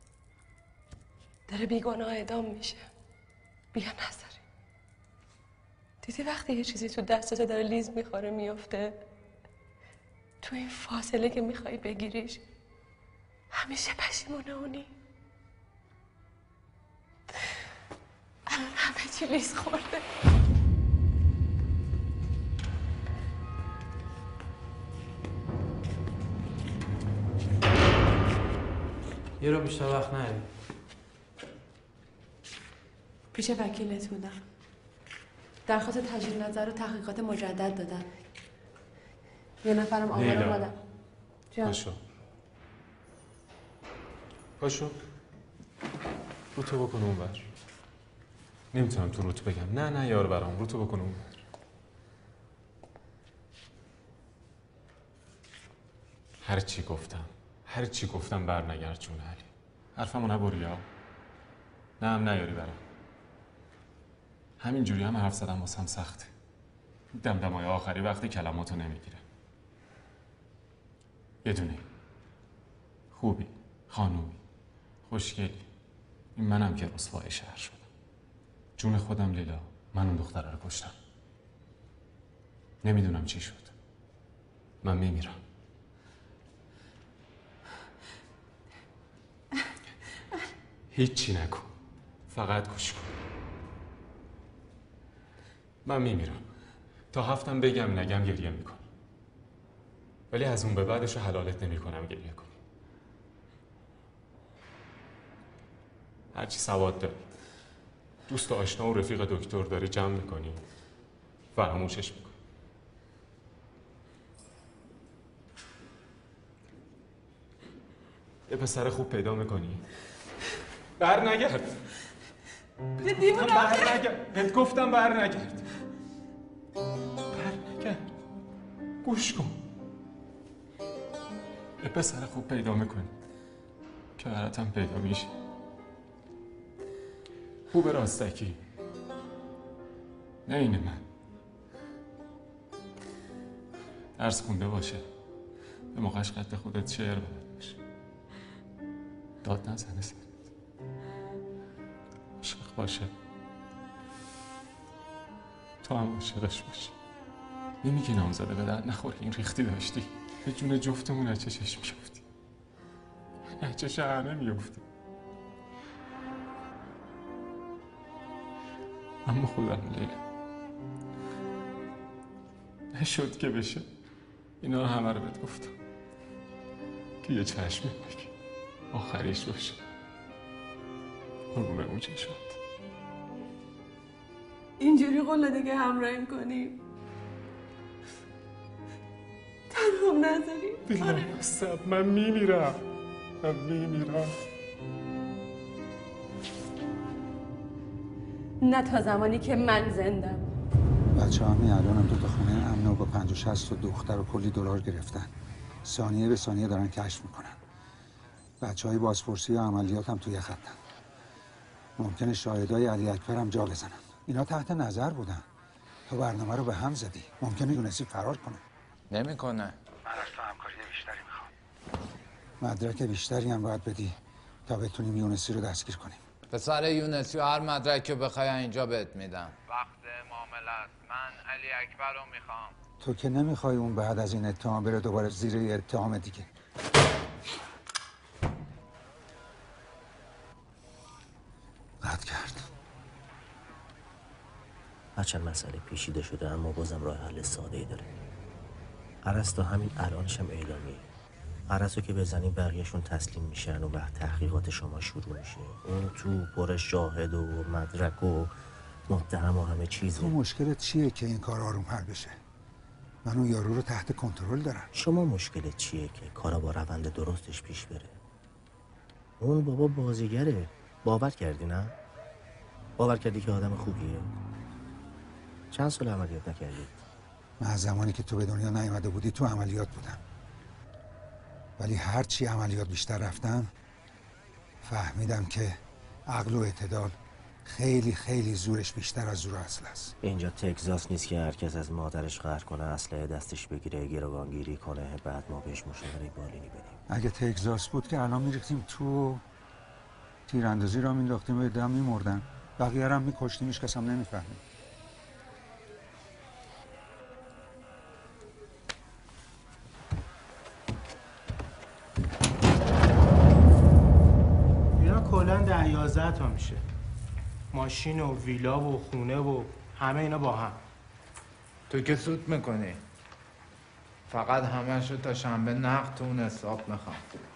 داره بیگناه اعدام میشه. بیا نظری. دیدی وقتی یه چیزی تو دستت داره لیز میخوره میفته، تو این فاصله که میخوای بگیریش همیشه پشیمونه اونی. الان همه چی لیز خورده. یه رو بیشتر وقت نهی. پیش وکیلت بودم. درخواست تجدید نظر و تحقیقات مجدد دادن. یه نفرم آمار اومدن. جان. پاشو. پاشو. رو تو بکن اون بر. نمیتونم تو رو تو بگم. نه نه یار برام رو تو بکن اون بر. هر چی گفتم. هر چی گفتم بر نگرد جون علی. حرفمو نبری ها. نه هم نیاری برام. همین جوری هم حرف زدم واسم سخته. دمدمای آخری وقتی کلماتو نمیگیره. یه دونه خوبی، خانومی، خوشگلی. این منم که رسوای شهر شدم. جون خودم لیلا، من اون دختره رو کشتم. نمیدونم چی شد. من میمیرم. هیچی نکن. فقط گوش کن. من میمیرم. تا هفتم بگم نگم گریه میکنم. ولی از اون به بعدش حلالت نمیکنم گریه کنی. هرچی سواد داری، دوست و آشنا و رفیق دکتر داری جمع میکنی، فراموشش میکنی. یه پسر خوب پیدا میکنی، بر نگرد. دیوونه بر نگرد. بهت گفتم بر نگرد. بر نگرد. گوش کن. یه پسر خوب پیدا میکنی که براتم پیدا میشه. خوب راستکی. نه اینه من. درس خونده باشه. به موقعش قد خودت شعر بلد باشه. داد نزنه سرت. عاشق باشه. تو هم عاشقش باشی. نمیگی نامزده به درد نخور که این ریختی داشتی. به جون جفتمون از چشش میافتی. از چش همه میافتی. اما خودم لیلا نشد که بشه. اینا همه رو بهت گفتم که یه چشم بگی آخریش باشه. قربون اون چشمات. اینجوری قول داده که همراهیم کنیم. تنهام نذاری. دلم بستم. من میمیرم. من میمیرم. نه تا زمانی که من زندم. بچه همین الانم تو خونه امن و با پنج و شست تا دختر و کلی دلار گرفتن. ثانیه به ثانیه دارن کشف میکنن. بچه های بازپرسی و عملیات هم توی خطن. ممکنه شاهدای علی اکبر هم جا بزنن. اینا تحت نظر بودن. تو برنامه رو به هم زدی. ممکنه یونسی فرار کنه. نمیکنه. من از تو همکاری بیشتری میخوام. مدرک بیشتری هم باید بدی تا بتونیم یونسی رو دستگیر کنیم. پسر یونسی هر مدرک بخوای اینجا بهت میدم. وقت معامله است. من علی اکبر رو میخوام. تو که نمیخوای اون بعد از این اتهام بره دوباره زیر یه اتهام دیگه. قطع کرد. هرچند مسئله پیچیده شده اما بازم راه حل ساده ای داره. ارسطو همین الانش هم اعلامیه. ارسطو که بزنیم بقیهشون تسلیم میشن و بعد تحقیقات شما شروع میشه. اون تو پر شاهد و مدرک و متهم و همه چیزه. تو مشکلت چیه که این کار آروم حل بشه؟ من اون یارو رو تحت کنترل دارم. شما مشکلت چیه که کارا با روند درستش پیش بره؟ اون بابا بازیگره. باور کردی نه؟ باور کردی که آدم خوبیه؟ چند سال عملیات نکردی؟ من از زمانی که تو به دنیا نیومده بودی تو عملیات بودم. ولی هر چی عملیات بیشتر رفتم فهمیدم که عقل و اعتدال خیلی خیلی زورش بیشتر از زور اصل است. اینجا تگزاس نیست که هر کس از مادرش قهر کنه، اسلحه دستش بگیره، گروگانگیری کنه، بعد ما بهش مشاوره بالینی بدیم. اگه تگزاس بود که الان میریختیم تو تیراندازی را مینداختیم و دم میمردن، بقیه هم میکشتیم، هیچ کس هم نمیفهمید. اینا کلا ده یازده تا میشه. ماشین و ویلا و خونه و همه اینا با هم. تو که سود میکنی. فقط همه‌شو تا شنبه نقد تو اون حساب میخوام.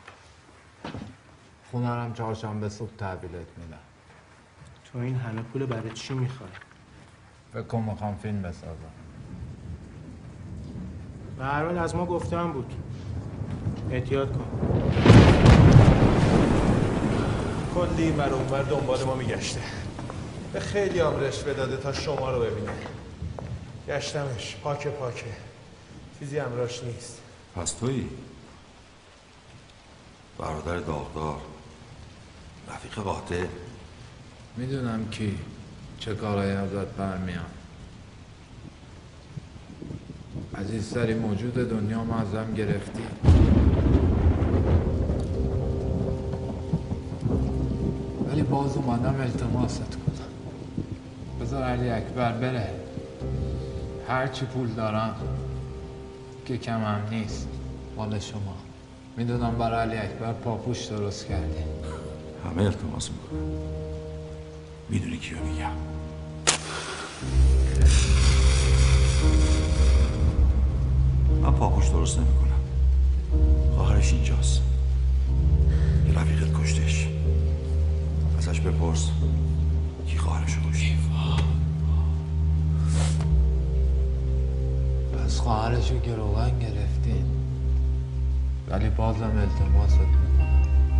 خونه هم چهارشنبه صبح تحویلت میدم. تو این همه پول برای چی میخوای؟ فکر کن میخوام فیلم بسازم. به هر حال از ما گفتم بود. احتیاط کن. کلی این ور اون ور دنبال ما میگشته. به خیلی هم رشوه داده تا شما رو ببینه. گشتمش پاکه پاکه. چیزی همراش نیست. پس تویی برادر داغدار، رفیق قاطع. میدونم کی چه کارهایی ازت برمیان. عزیزترین موجود دنیا ما ازم گرفتی. ولی باز اومدم التماست کنم بذار علی اکبر بره. هرچی پول دارم که کم هم نیست مال شما. میدونم برای علی اکبر پاپوش درست کردی. همه التماس میکنم. میدونی کیو میگم. من پاپوش درست نمیکنم. خواهرش اینجاست. یه رفیقت کشتش. ازش بپرس کی خواهرشو کشت. پس خواهرشو گروگان گرفتین. ولی بازم التماست میکنم.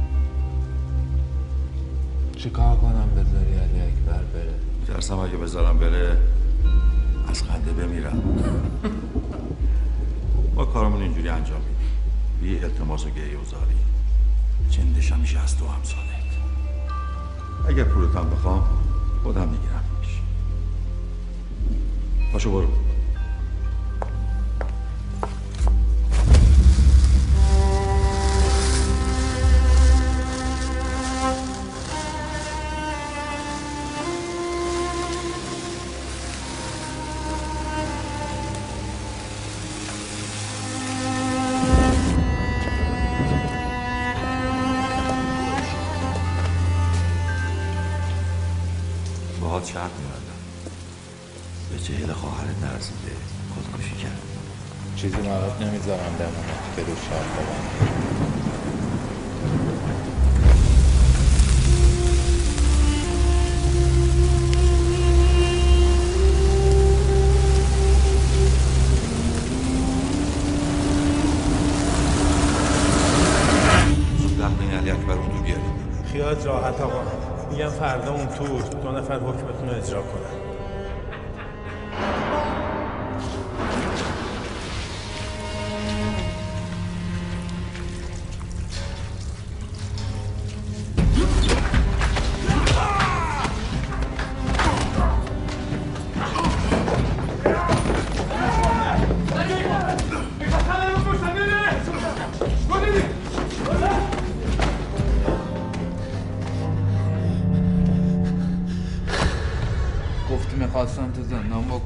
چیکار کنم بذاری علی اکبر بره؟ ترسم اگه بذارم بره از خنده بمیرم. ما کارمون اینجوری انجام میدیم. بی التماس و گریه و زاری. چندش همیشه از تو همسالت. اگر پولتم بخوام خودم میگیرمش. پاشو برو. باهات شرط می‌بندم. به جهل خواهرت نرسیده خودکشی کرد. چیزی برات نمیذارم بمونه که رو شرط ببندی. زود لحظه علی اکبر اون تو بیاری. خیالت راحت آقا. میگم فردا اون تو دو نفر حکمتون رو اجرا کنن.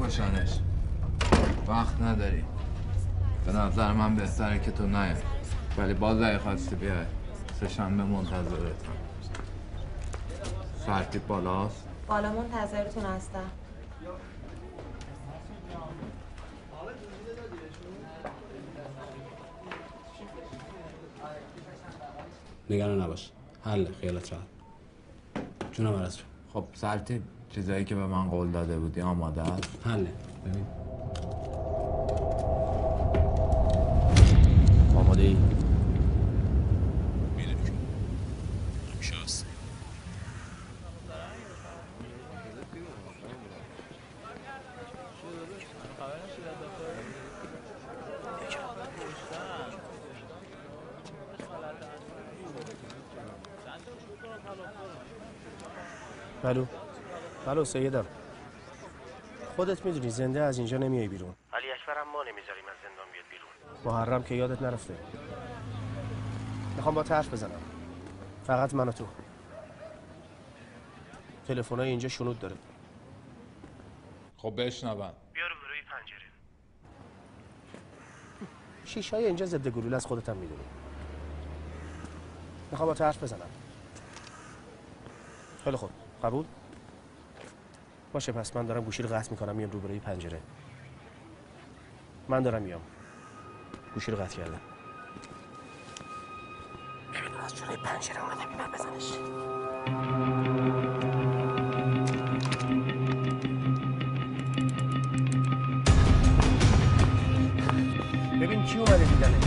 بکشنش. وقت نداری. به نظر من بهتره که تو نیای. ولی باز اگه خواستی بیای سه‌شنبه منتظرتم. سرتیپ بالاست؟ بالا منتظرتون هستم. نگران نباش. حل خیالت راحت. جونم عرض جون. خب سرتیپ چیزایی که به من قول داده بودی آماده است؟ حله. ببین. آماده ای؟ میدونی که همیشه هست. بلو بلو سیدم، خودت میدونی زنده از اینجا نمیای بیرون. علی اکبرم ما نمیذاریم از زندان بیاد بیرون. محرم که یادت نرفته. میخوام با حرف بزنم، فقط من و تو. تلفن‌های اینجا شنود داره. خب بشنون. بیا رو بروی پنجره. شیشه‌های اینجا ضد گلوله از خودت هم میدونی. میخوام با حرف بزنم. خیلی خوب، قبول؟ باشه پس من دارم گوشی رو قطع میکنم، میام روبروی پنجره. من دارم میام. گوشی رو قطع کردم. ببین از جلوی پنجره اومده، بیمار بزنش. ببین کی اومده دیدنه.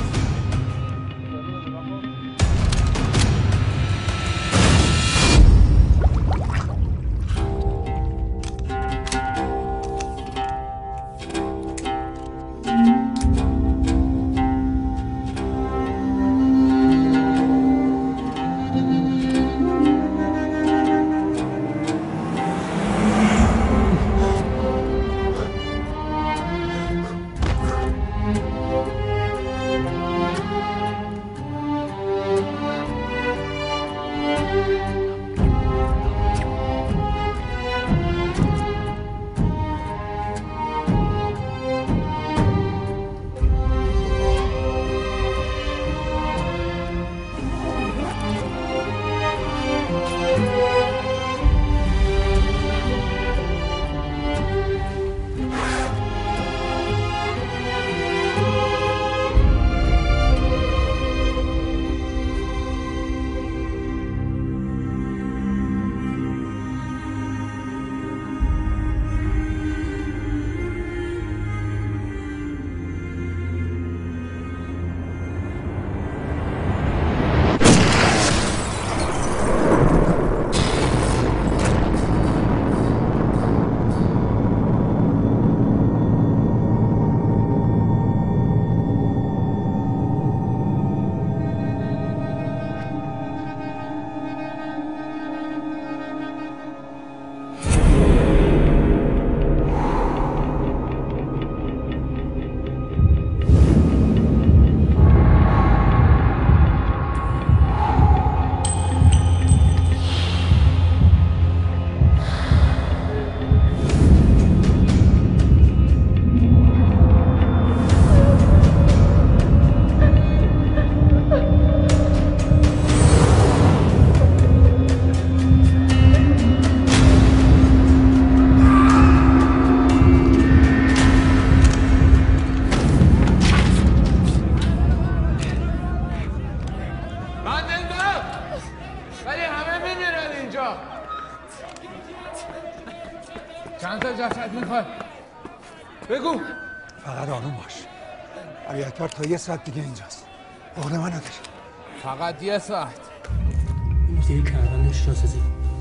چند تا جسد میخوای؟ بگو. فقط آروم باش. علی اکبر تا یه ساعت دیگه اینجاست. عقل من نداری. فقط یه ساعت. این دیگه کردن اشتاسازی.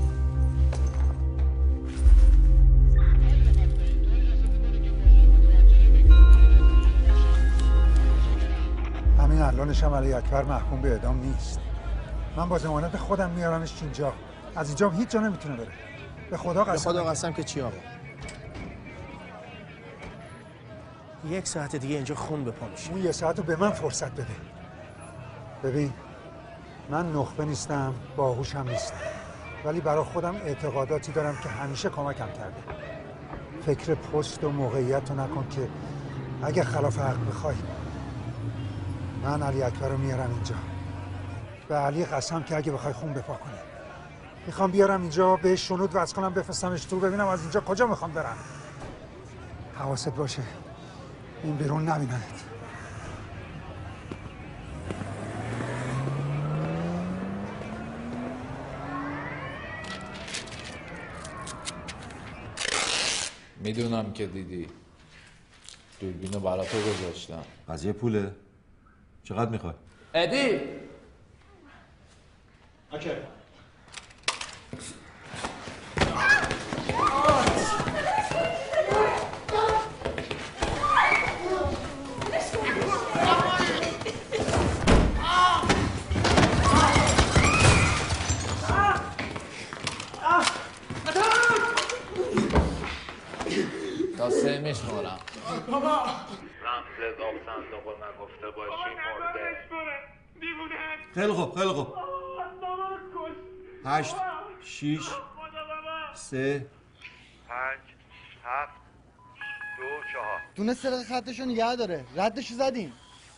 همین الانش هم علی اکبر محکوم به اعدام نیست. من با ضمانت خودم میارمش اینجا. از اینجا هیچ جا نمیتونه بره. به خدا قسم. به خدا قسم که چی آقا؟ یک ساعت دیگه اینجا خون به پا میشه. اون یه ساعت رو به من فرصت بده. ببین من نخبه نیستم، باهوشم نیستم، ولی برای خودم اعتقاداتی دارم که همیشه کمکم کرده. فکر پست و موقعیت رو نکن که اگه خلاف حق بخوای من علی اکبر رو میارم اینجا. به علی قسم که اگه بخوای خون بپا کنی میخوام بیارم اینجا بهش شنود وز کنم بفرستمش تو ببینم از اینجا کجا میخوام برم. حواست باشه این بیرون نبیندت. میدونم که دیدی دوربینو برا تو گذاشتم. قضیه پوله؟ چقدر میخوای؟ ادی اوکی. تا سه میشمارم. بابا رمز گاف صندوق رو نگفته باشی مرده. خیلی خوب خیلی خوب. هشت شیش سه پنج هفت دو چهار. دونه سرق خطشو نگه داره. ردشو زدیم.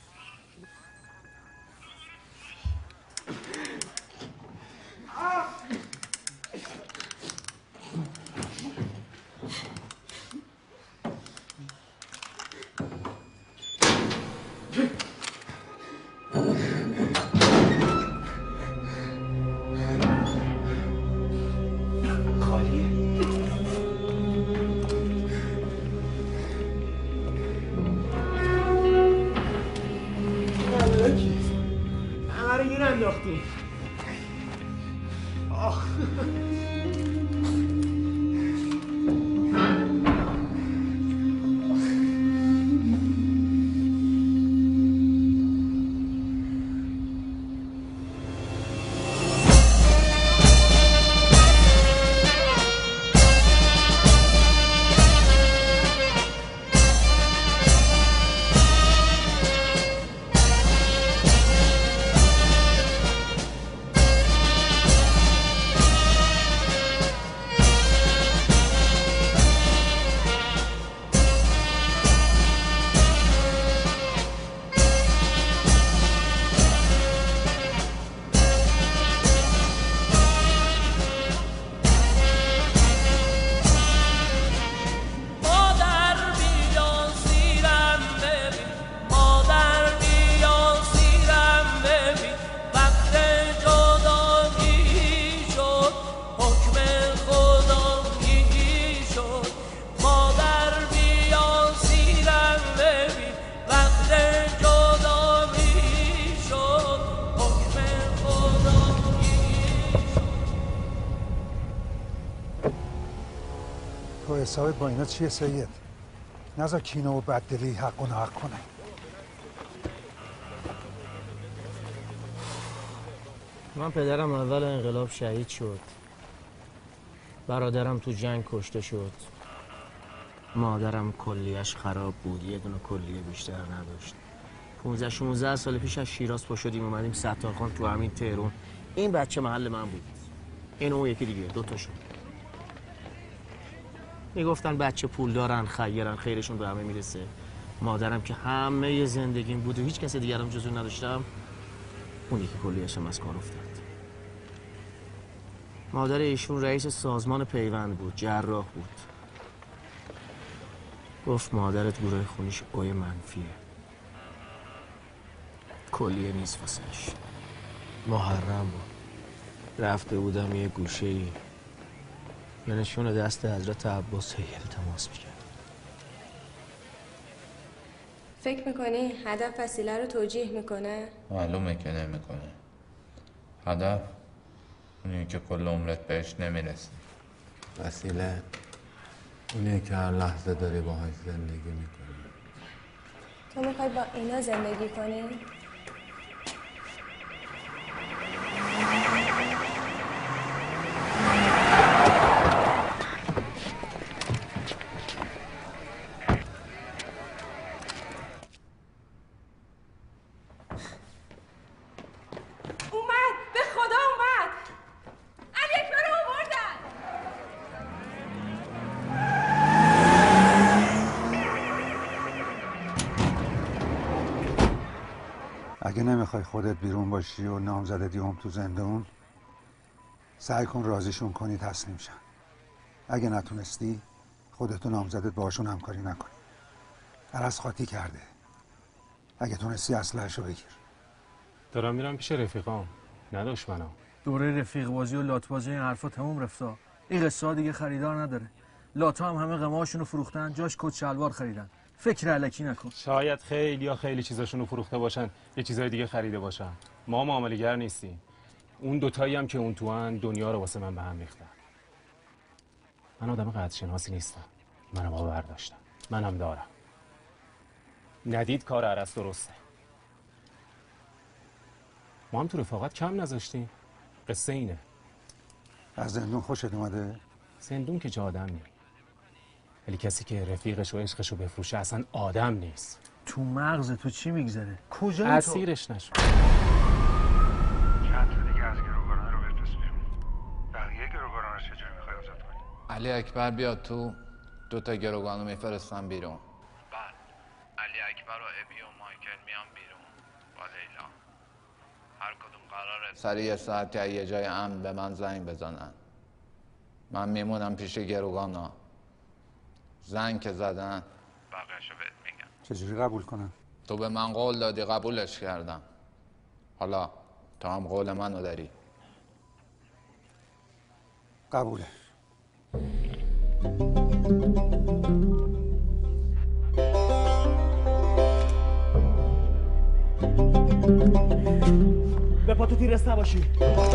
همه رو گیر انداختیم. آخ تو حسابت با اینا چیه سید؟ نذار کینه و بددلی حق و نحق کنه. من پدرم اول انقلاب شهید شد. برادرم تو جنگ کشته شد. مادرم کلیه‌اش خراب بود. یه دونه کلیه بیشتر نداشت. پونزده شونزده سال پیش از شیراز پا شدیم اومدیم ستارخان تو همین تهران. این بچه محل من بود. این اون یکی دیگه دو تاشون. میگفتن بچه پول دارن خیرن خیرشون به همه میرسه. مادرم که همه زندگیم بود و هیچ کس دیگرم جزو نداشتم اون یکی کلیه‌اشم از کار افتاد. مادر ایشون رئیس سازمان پیوند بود، جراح بود. گفت مادرت گروه خونیش اوی منفیه. کلیه نیست واسش. محرم بود. رفته بودم یه گوشه ای به نشون دست حضرت عباس هی التماس میکرد. فکر میکنی هدف وسیله رو توجیه میکنه؟ معلومه که نمیکنه. هدف اونیه که کل عمرت بهش نمیرسی. وسیله اونیه که هر لحظه داری باهاش زندگی میکنی. تو میخوای با اینا زندگی کنی؟ اگه نمیخوای خودت بیرون باشی و نامزدت هم تو زندون، سعی کن راضیشون کنی تسلیم شن. اگه نتونستی خودتو نامزدت باشون همکاری نکنی. عرض خاطی کرده. اگه تونستی اسلحه‌شو بگیر. دارم میرم پیش رفیقام، نه دشمنام. دوره رفیق بازی و لات بازی این حرفا تموم رفتا. این قصه ها دیگه خریدار نداره. لاتا هم همه قماشون رو فروختن، جاش کت شلوار خریدن. فکر الکی نکن. شاید خیلی یا خیلی چیزاشون رو فروخته باشن، یه چیزای دیگه خریده باشن. ما معامله‌گر نیستیم. اون دوتایی هم که اون تو ان دنیا رو واسه من به هم ریختن. من آدم قدرشناسی نیستم. منم باور داشتم. منم دارم. ندید کار عرض درسته. ما هم تو رفاقت کم نذاشتیم. قصه اینه. از زندون خوشت اومده؟ زندون که جا آدم نیست. ولی کسی که رفیقش و عشقش رو بفروشه اصلا آدم نیست. تو مغز تو چی میگذره؟ کجا اسیرش نشو. چند تا دیگه از گروگان‌ها رو بفرست بیرون. بقیه گروگان‌ها رو چجوری می‌خوای آزاد کنی؟ علی اکبر بیاد تو، دو تا گروگانو میفرستم بیرون. بعد علی اکبر و ابی و مایکل میان بیرون با لیلا. هر کدوم قراره سریع یه ساعتی یه جای امن به من زنگ بزنن. من میمونم پیش گروگانا. زنگ که زدن بقیه‌شو بهت میگم. چجوری قبول کنم؟ تو به من قول دادی، قبولش کردم. حالا تو هم قول منو داری. قبوله. به پا تو تیرس نباشی.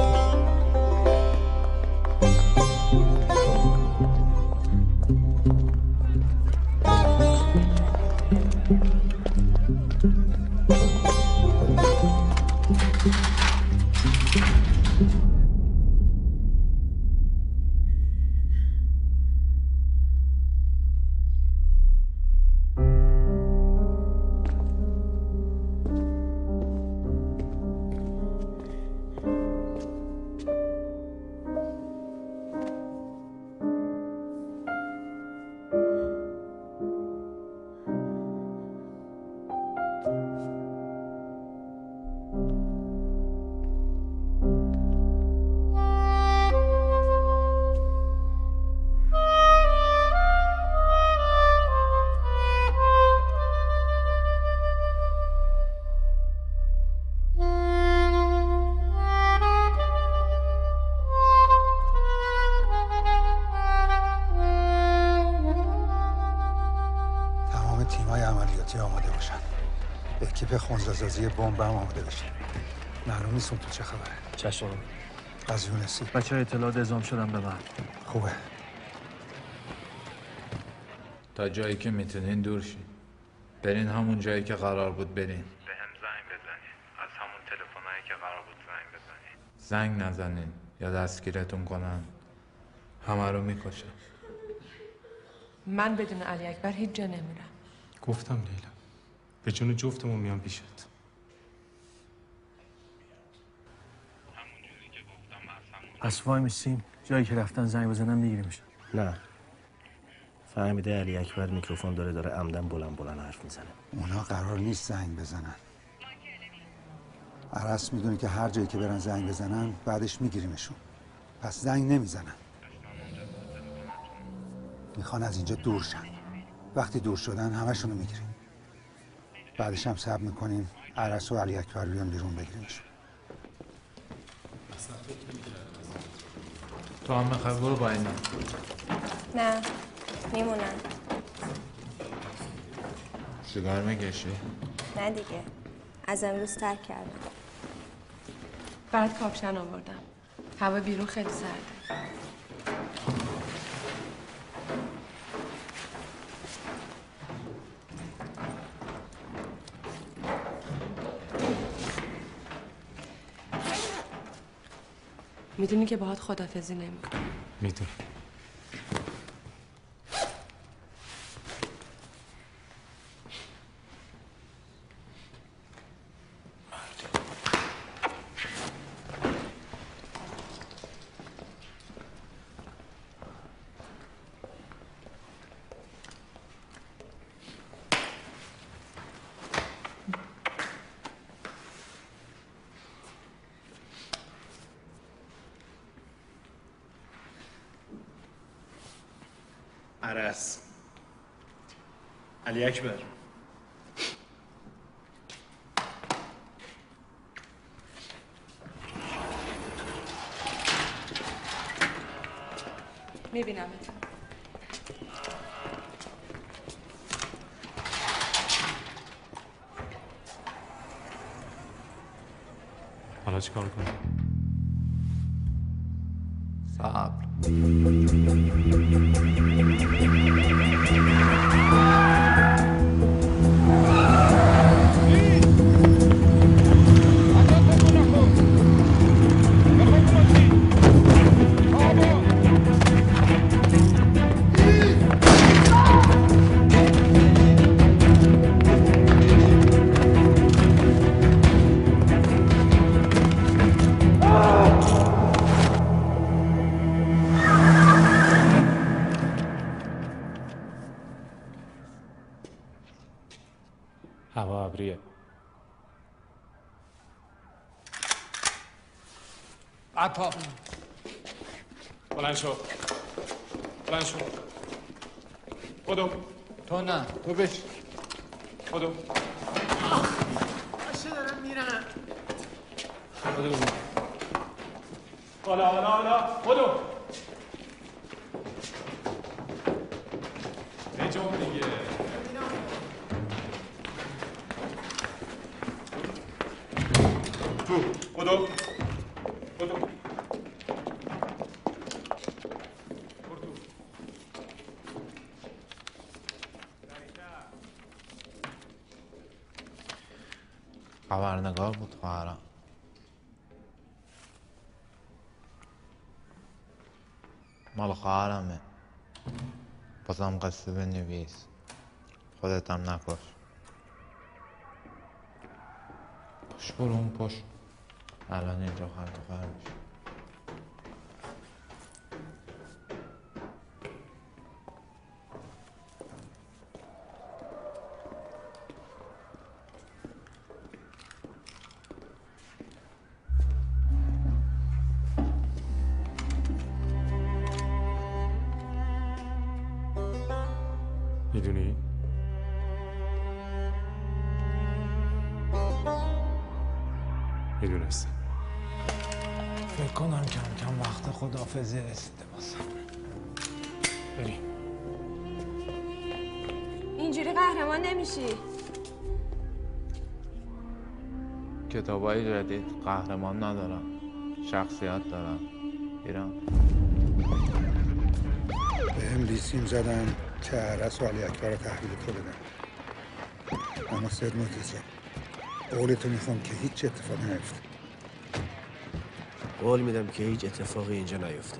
آماده باشن. اکیپ خونزاسازی بمب هم آماده بشه. معلوم نیست اون تو چه خبره. چشم. از یونسی. بچه ها اطلاعات اعزام شدن به من. خوبه. تا جایی که میتونین دور شین. برین همون جایی که قرار بود برین. به هم زنگ بزنین. از همون تلفنایی که قرار بود زنگ بزنین. زنگ نزنین یا دستگیرتون کنن. همه رو میکشن. من بدون علی اکبر هیچ جا نمیرم. گفتم لیلا، به جون جفتمون میام پیشت. پس وای میسیم جایی که رفتن زنگ بزنم میگیریمش. نه فهمیده علی اکبر میکروفون داره داره عمدن بلند بلند حرف میزنه. اونا قرار نیست زنگ بزنن. عرس میدونه که هر جایی که برن زنگ بزنن بعدش میگیریمشون. پس زنگ نمیزنن. میخوان از اینجا دور شن. وقتی دور شدن همشونو میگیریم. بعدش هم صبر میکنیم عرس و علی اکبر بیان بیرون بگیریمشون. تو هم میخوای برو با اینا. نه میمونن. سیگار میکشی؟ نه دیگه از امروز ترک کردم. بعد کاپشن آوردم. هوا بیرون خیلی سرده. میدونی که باهات خدافزی نمی‌کنم. میدونم. عرس علی اکبر میبینم حالا چی کار کنیم؟ صبر هوا ابریه. بعد پا بلند شو بلند شو بدو تو نه تو بش بدو باشه دارم میرم بدو حالا حالا حالا بدو بجام دیگه تو بدو بدو خبرنگار بود خواهرم. مال خواهرمه. بازم قصه بنویس. خودت هم نکش. پشت برو اون پشت. الان اینجا خرد و خر میشه. میدونی؟ میدونستم. فکر کنم کم کم وقت خداحافظی رسیده باسم. بریم. اینجوری قهرمان نمیشی. کتابای جدید قهرمان ندارم. شخصیت دارم. ایران. به هم لیسیم زدن که عرس و علی اکبر رو تحویل تو بدن. اما سید مرتضی قولتو میخوام که هیچ اتفاقی نیفته. قول میدم که هیچ اتفاقی اینجا نیفته.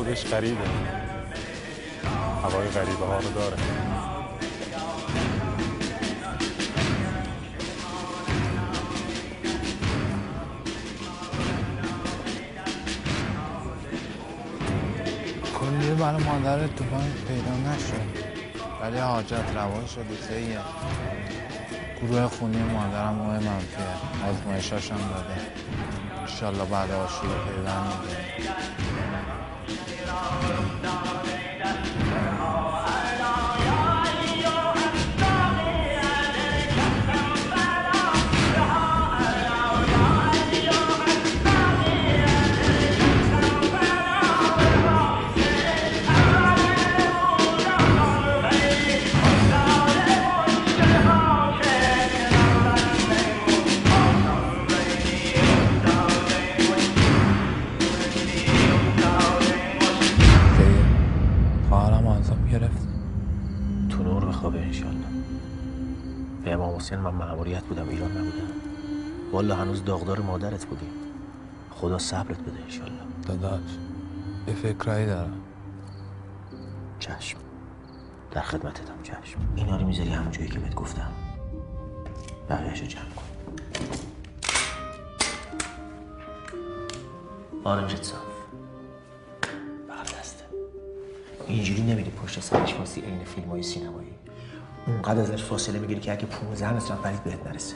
خودش غریبه، هوای غریبه ها رو داره. کلی برای مادرت تو بانک پیدا نشد، ولی حاجت روا شده سیه. گروه خونی مادرم ماه منفیه، آزمایشاش هم داده. انشالله بعد آشوب پیوند میگیره. من مأموریت بودم، ایران نبودم. والا هنوز داغدار مادرت بودیم. خدا صبرت بده انشالله. داداش یه فکرایی دارم. چشم، در خدمتتم. چشم. اینا رو میذاری همون جایی که بهت گفتم، بقیه‌شو جمع کن. آرنجت صاف، بغل دسته. اینجوری نمیری پشت سرش واسه عین فیلم‌های سینمایی. اونقدر ازش فاصله میگیری که اگه پونزده متر هم پرید بهت نرسه.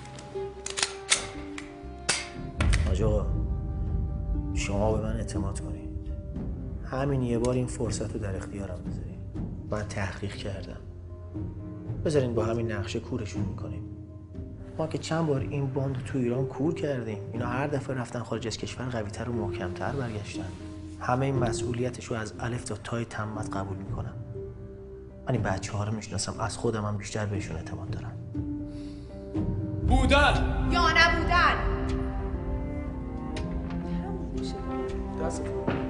حاج آقا، شما به من اعتماد کنید. همین یه بار این فرصت رو در اختیارم بذارید. من تحقیق کردم. بذارین با همین نقشه کورشون میکنیم. ما که چند بار این باند تو ایران کور کردیم. اینا هر دفعه رفتن خارج از کشور قوی‌تر و محکم‌تر برگشتن. همه این مسئولیتش رو از الف تا تای تمت قبول میکنم. من این بچه ها رو میشناسم، از خودم هم بیشتر بهشون اعتماد دارم. بودن یا نبودن. دست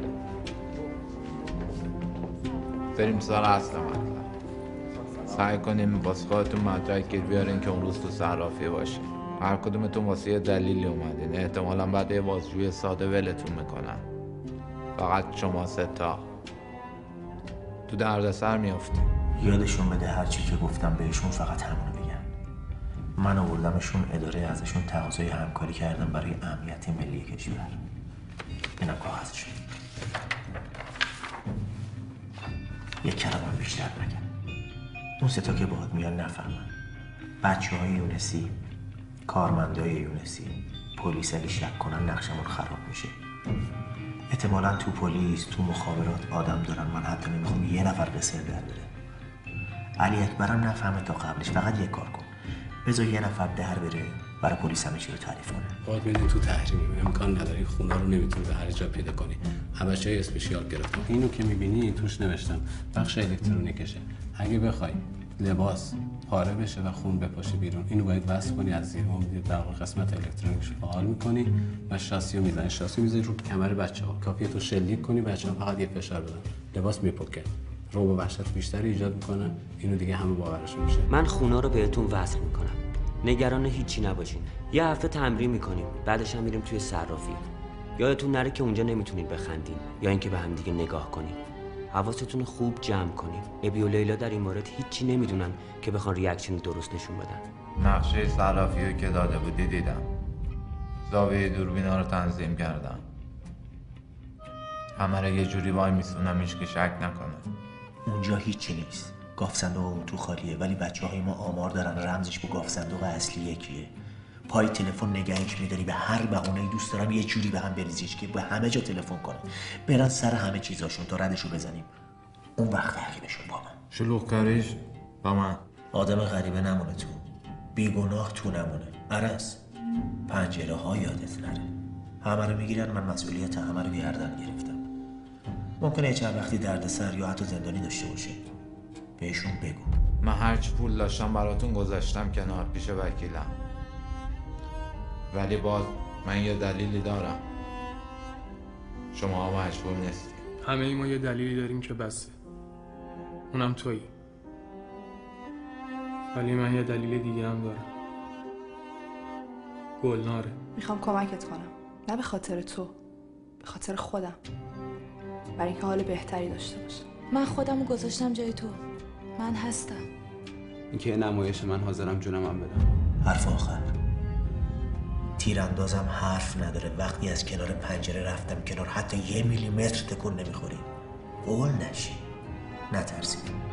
بریم سر اصل مطلب. سعی کنیم واسه خودتون مدرک گیر بیارین که اون روز تو صرافی باشه. هر کدومتون واسه یه دلیلی اومدین. احتمالاً بعد یه بازجویی ساده ولتون میکنن. فقط شما سه تا تو دردسر میافتین. یادشون بده هر چی که گفتم بهشون فقط همونو بگن. من آوردمشون اداره، ازشون تقاضای همکاری کردم برای امنیت ملی کشور. اینم کاغذشون. یک کلمه بیشتر نگن. اون سه تا که باهات میان نفهمن. بچه های یونسی، کارمندای یونسی، پلیس اگه شک کنن نقشمون خراب میشه. احتمالاً تو پلیس، تو مخابرات آدم دارن. من حتی نمیخوام یه نفر قصر در بره. علی اکبرم نفهمه تا قبلش. فقط یه کار کن، بذار یه نفر در بره برای پلیس همه چی رو تعریف کنه. باید میدین تو تحریمی امکان نداری، خونه رو نمیتونی به هر جا پیدا کنی. همش های اسپیشیال گرفتم. اینو که میبینی توش نوشتم بخش الکترونیکشه. اگه بخوای لباس پاره بشه و خون بپاشه بیرون، اینو باید وصل کنی از زیر اون در واقع قسمت الکترونیکش رو فعال میکنی و شاسی رو میزنی. شاسی رو میذاری رو کمر بچه‌ها. کافیه تو شلیک کنی، بچه‌ها فقط یه فشار بدن، لباس میپکه. رو به وحشت بیشتری ایجاد میکنه. اینو دیگه همه باورش میشه. من خونا رو بهتون وصل میکنم، نگران هیچی نباشین. یه هفته تمرین میکنیم، بعدش هم میریم توی صرافی. یادتون نره که اونجا نمیتونین بخندین یا اینکه به هم دیگه نگاه کنین. حواستون خوب جمع کنین. ابی و لیلا در این مورد هیچی نمیدونن که بخوان ریاکشن درست نشون بدن. نقشه صرافی رو که داده بودی دیدم. زاویه دوربینا رو تنظیم کردم. همه رو یه جوری وای میسونم هیچ که شک نکنه. اونجا هیچی نیست. گاف صندوق اون تو خالیه، ولی بچه های ما آمار دارن رمزش با گاف صندوق اصلی یکیه. پای تلفن نگهش میداری، به هر بهونه‌ای دوست دارن یه جوری به هم بریزیش که به همه جا تلفن کنه، برن سر همه چیزاشون تا ردشو بزنیم. اون وقت تعقیبشون با من. شلوغ کاریش با من. آدم غریبه نمونه تو، بیگناه تو نمونه. عرس پنجره ها یادت نره. همه رو میگیرن، من مسئولیت همه رو گردن گرفتم. ممکنه چند وقتی دردسر یا حتی زندانی داشته باشه، بهشون بگو. من هرچی پول داشتم براتون گذاشتم کنار پیش وکیلم، ولی باز من یه دلیلی دارم. شما ها مجبور نیستید. همه ای ما یه دلیلی داریم که بسه، اونم تویی. ولی من یه دلیل دیگه هم دارم. گلناره. میخوام کمکت کنم، نه به خاطر تو، به خاطر خودم. برای اینکه حال بهتری داشته باشه. من خودم رو گذاشتم جای تو. من هستم. اینکه یه نمایش من حاضرم جونم هم بدم. حرف آخر. تیراندازم حرف نداره. وقتی از کنار پنجره رفتم کنار حتی یه میلیمتر تکون نمیخوری. گول نشی. نترسید.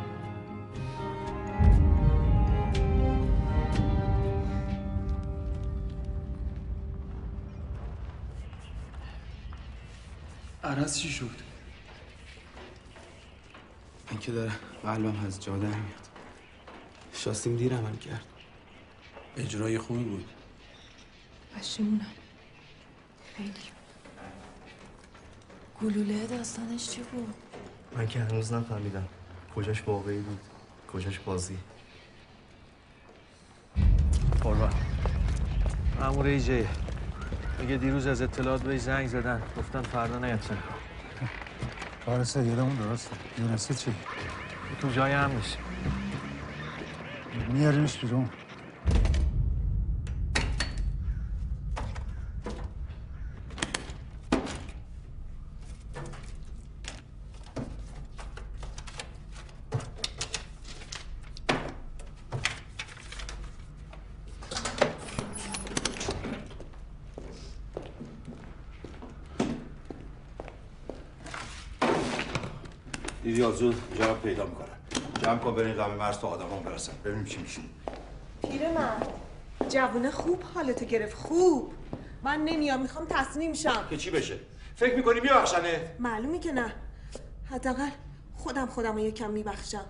عرض چی شد؟ من که داره قلبم از جا در میاد. شاستیم دیر عمل کرد. اجرای خوبی بود. پشیمونم. خیلی. گلوله داستانش چی بود؟ من که هنوز نفهمیدم کجاش واقعی بود کجاش بازی. قربان مأمور ایجه میگه دیروز از اطلاعات بهش زنگ زدن گفتن فردا نیاد سر کار. کار سیدمون درسته. دونسته چی؟ تو جای هم نیست. میاریمش بیرون. ایدیال زود جواب پیدا میکنن. جمع کن برین لب مرز تا آدمان برسن. ببینیم چی میشین. پیرمرد جوونه خوب حالتو گرفت. خوب من نمیام. میخوام تسلیم شم. که چی بشه؟ فکر میکنی میبخشنه؟ معلومی که نه. حداقل خودم خودم رو یکم میبخشم.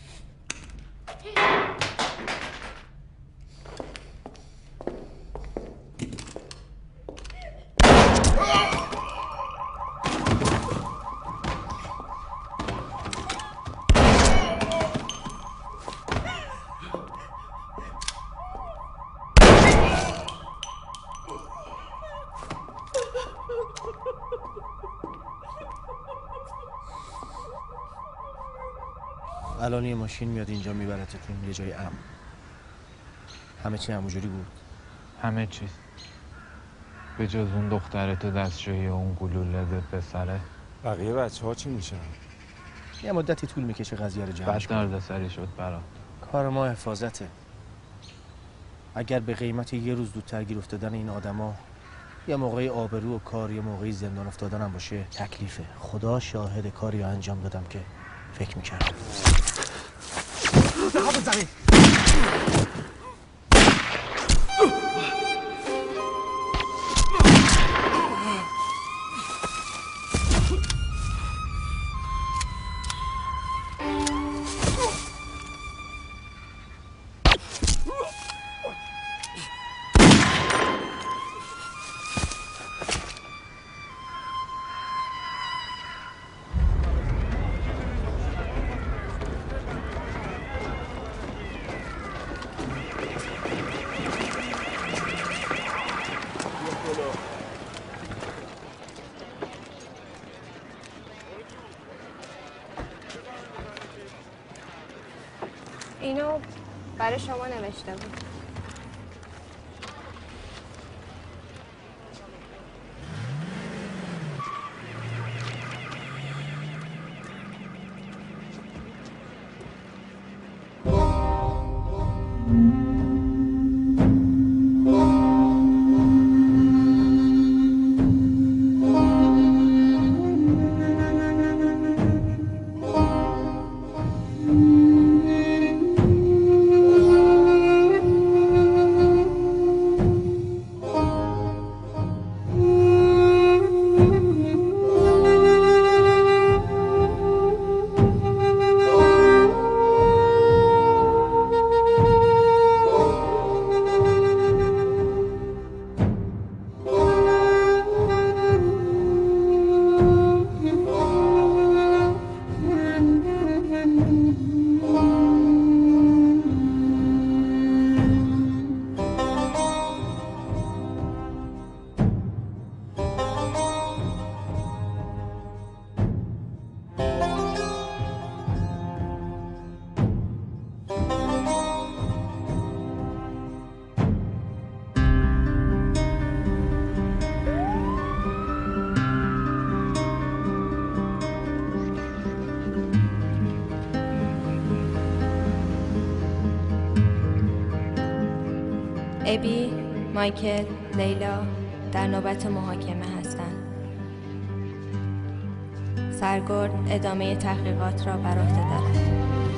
الان یه ماشین میاد اینجا میبرتتون یه جای امن. همه چی همونجوری بود. همه چیز به جز اون دختره تو دستشویی و اون گلوله به پسره. بقیه بچه ها چی میشن؟ یه مدتی طول میکشه قضیه رو جمعش بد دردسری شد برات. کار ما حفاظته. اگر به قیمت یه روز زودتر گیر افتادن این آدما یه موقعی آبرو و کار یه موقعی زندان افتادن هم باشه تکلیفه. خدا شاهد کاری رو انجام دادم که فکر میکردم. دهاب زمین. اینو برای شما نوشته بود. ابی، مایکل، لیلا در نوبت محاکمه هستند. سرگرد ادامه تحقیقات را بر عهده دارد.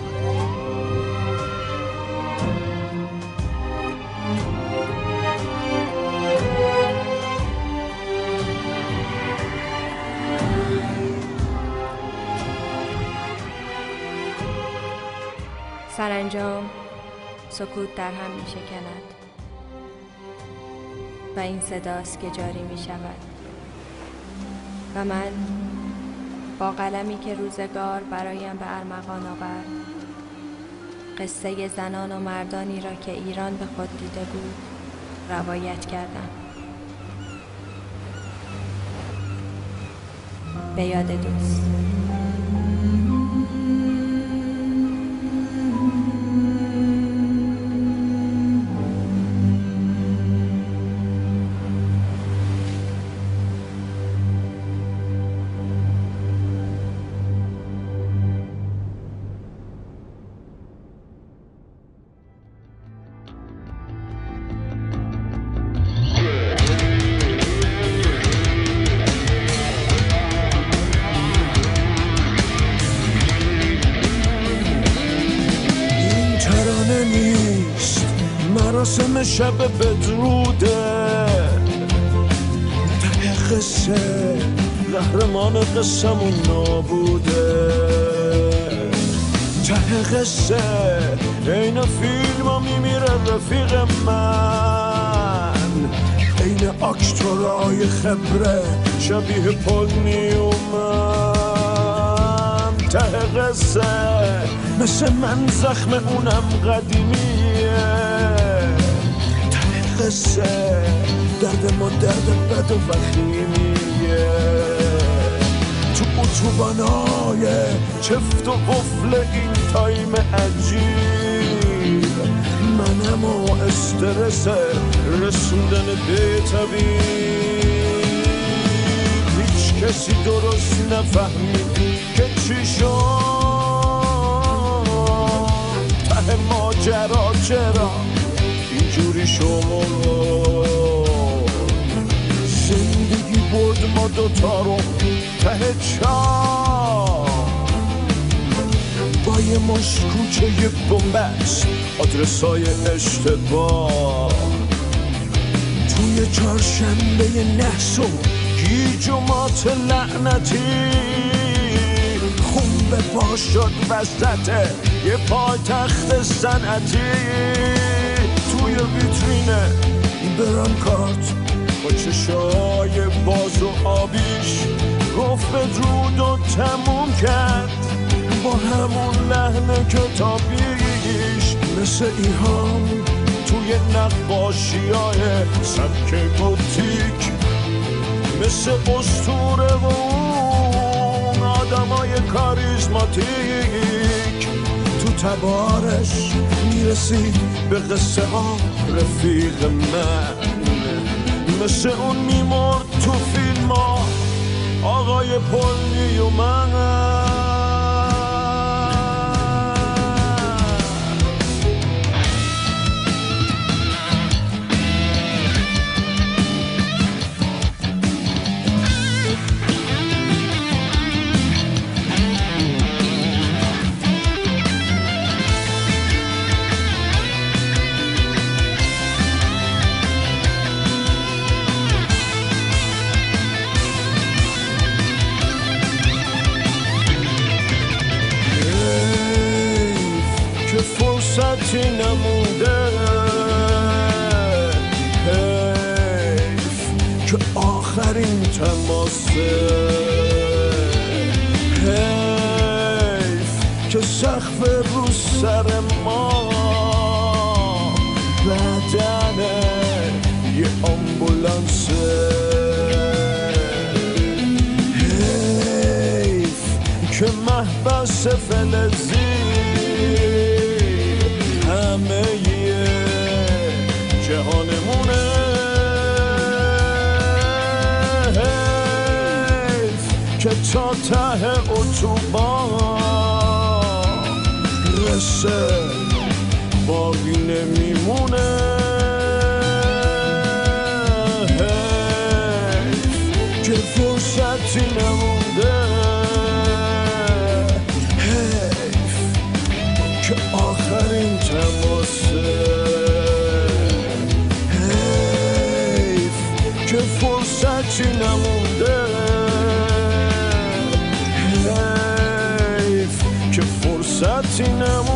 سرانجام سکوت در هم می شکند و این صداست که جاری می شود و من با قلمی که روزگار برایم به ارمغان آورد قصه زنان و مردانی را که ایران به خود دیده بود روایت کردم. به یاد دوست. مراسم شب بدروده ته قصه قهرمان قصمون نابوده ته قصه این فیلم ها میمیره رفیق من این اکتورای خبره شبیه پل نیومن ته قصه مثل من زخم اونم قدیمیه ته قصه درد ما درد بد و وخیمیه تو اتوبانای چفت و قفل این تایم عجیب منم و استرس رسوندن به طبیب هیچ کسی درست نفهمید که چی شد ته ماجرا چرا اینجوری شما زندگی برد ما دوتا رو ته چا با یه مش کوچه یه بومبست آدرسای اشتباه توی چهارشنبه نحسو گیج و مات لعنتی خون به پا شد وسط یه پای تخت صنعتی توی ویترینه برانکارت با چشای باز و آبیش گفت بدرود و تموم کرد با همون لحن کتابیش مثل ایهام توی نقاشیای سبک گوتیک مثل اسطوره و اون آدمای کاریزماتیک تو تبارش میرسید به قصه ها رفیق من مثل اون میمرد تو فیلم ها آقای پلی و من فرصتی نمونده حیف که آخرین تماسه حیف که سقف رو سر ما بدنه یه آمبولانسه حیف که محبس فلزی همه یه جهانمونه حیف که تا ته اتوبان رسه باقی نمیمونه که فرصتی نمونده، حیف که فرصتی نمونده.